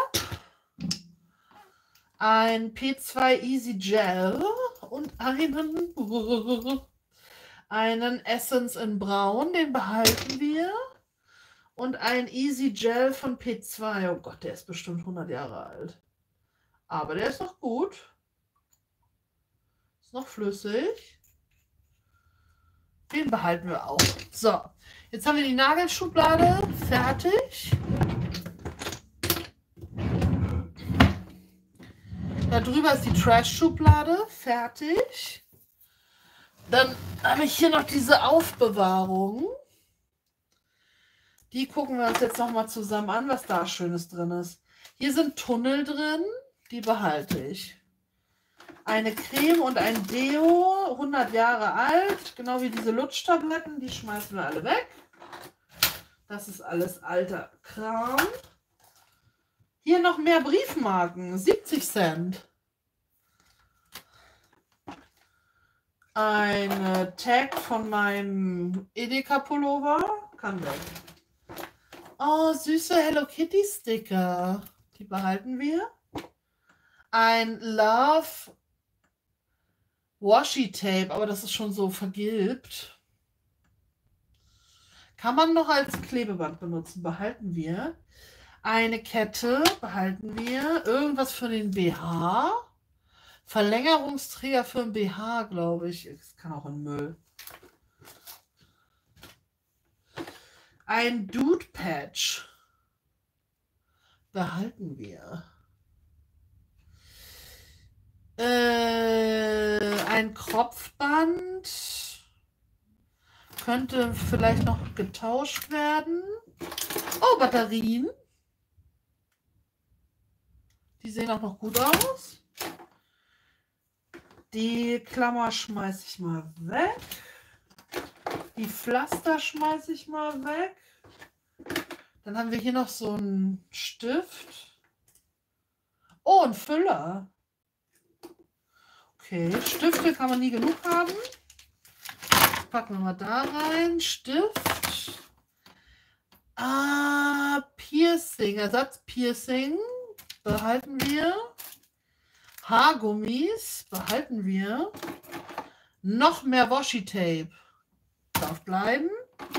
Ein P zwei Easy Gel und einen, einen Essence in Braun, den behalten wir. Und ein Easy Gel von P zwei. Oh Gott, der ist bestimmt hundert Jahre alt. Aber der ist noch gut. Ist noch flüssig. Den behalten wir auch. So, jetzt haben wir die Nagelschublade fertig. Da drüber ist die Trash-Schublade fertig. Dann habe ich hier noch diese Aufbewahrung. Die gucken wir uns jetzt noch mal zusammen an, was da Schönes drin ist. Hier sind Tunnel drin, die behalte ich. Eine Creme und ein Deo, hundert Jahre alt, genau wie diese Lutschtabletten, die schmeißen wir alle weg. Das ist alles alter Kram. Hier noch mehr Briefmarken, siebzig Cent. Ein Tag von meinem Edeka-Pullover, kann weg. Oh, süße Hello Kitty Sticker, die behalten wir. Ein Love Washi Tape, aber das ist schon so vergilbt. Kann man noch als Klebeband benutzen, behalten wir. Eine Kette behalten wir. Irgendwas für den B H. Verlängerungsträger für den B H, glaube ich. Es kann auch in Müll. Ein Dude Patch behalten wir. Äh, ein Kropfband könnte vielleicht noch getauscht werden. Oh, Batterien. Die sehen auch noch gut aus. Die Klammer schmeiße ich mal weg. Die Pflaster schmeiße ich mal weg. Dann haben wir hier noch so einen Stift. Oh, ein Füller. Okay, Stifte kann man nie genug haben. Packen wir mal da rein. Stift. Ah, Piercing, Ersatzpiercing. Behalten wir. Haargummis behalten wir. Noch mehr Washi-Tape darf bleiben.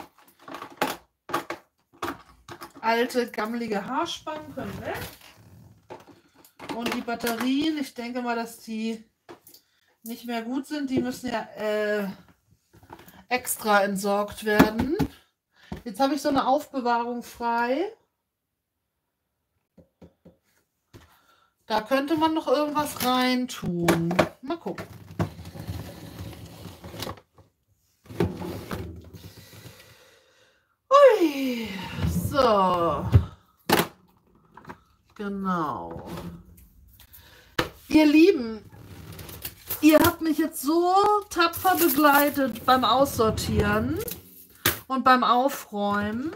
Alte, gammelige Haarspangen können weg. Und die Batterien, ich denke mal, dass die nicht mehr gut sind. Die müssen ja äh, extra entsorgt werden. Jetzt habe ich so eine Aufbewahrung frei. Da könnte man noch irgendwas reintun. Mal gucken. Ui, so. Genau. Ihr Lieben, ihr habt mich jetzt so tapfer begleitet beim Aussortieren und beim Aufräumen.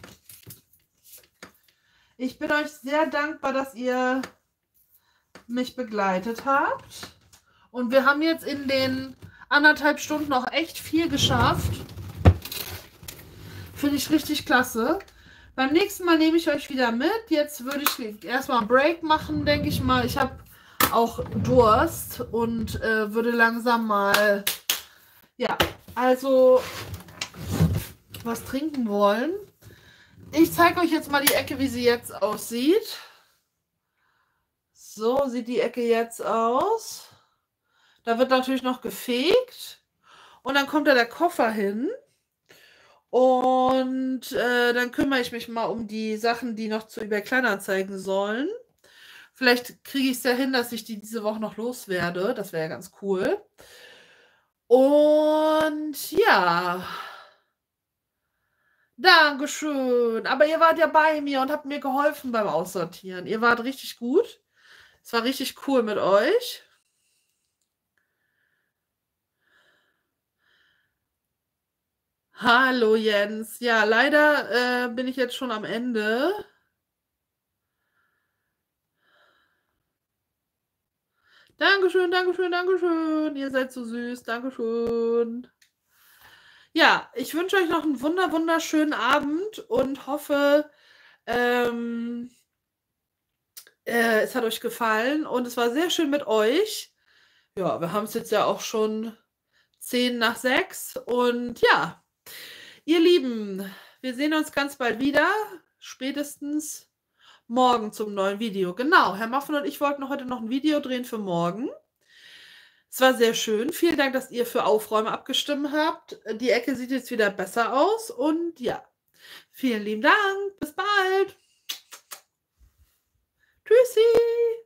Ich bin euch sehr dankbar, dass ihr mich begleitet habt. Und wir haben jetzt in den anderthalb Stunden noch echt viel geschafft. Finde ich richtig klasse. Beim nächsten Mal nehme ich euch wieder mit. Jetzt würde ich erstmal einen Break machen, denke ich mal. Ich habe auch Durst und äh, würde langsam mal, ja, also was trinken wollen. Ich zeige euch jetzt mal die Ecke, wie sie jetzt aussieht. So sieht die Ecke jetzt aus. Da wird natürlich noch gefegt. Und dann kommt da der Koffer hin. Und äh, dann kümmere ich mich mal um die Sachen, die noch zu eBay Kleinanzeigen sollen. Vielleicht kriege ich es ja hin, dass ich die diese Woche noch loswerde. Das wäre ja ganz cool. Und ja. Dankeschön. Aber ihr wart ja bei mir und habt mir geholfen beim Aussortieren. Ihr wart richtig gut. Es war richtig cool mit euch. Hallo Jens. Ja, leider äh, bin ich jetzt schon am Ende. Dankeschön, Dankeschön, Dankeschön. Ihr seid so süß. Dankeschön. Ja, ich wünsche euch noch einen wunder, wunderschönen Abend und hoffe, ähm, äh, es hat euch gefallen und es war sehr schön mit euch. Ja, wir haben es jetzt ja auch schon zehn nach sechs und ja, ihr Lieben, wir sehen uns ganz bald wieder, spätestens morgen zum neuen Video. Genau, Herr Muffin und ich wollten heute noch ein Video drehen für morgen. Es war sehr schön. Vielen Dank, dass ihr für Aufräumen abgestimmt habt. Die Ecke sieht jetzt wieder besser aus und ja, vielen lieben Dank. Bis bald. Tschüssi.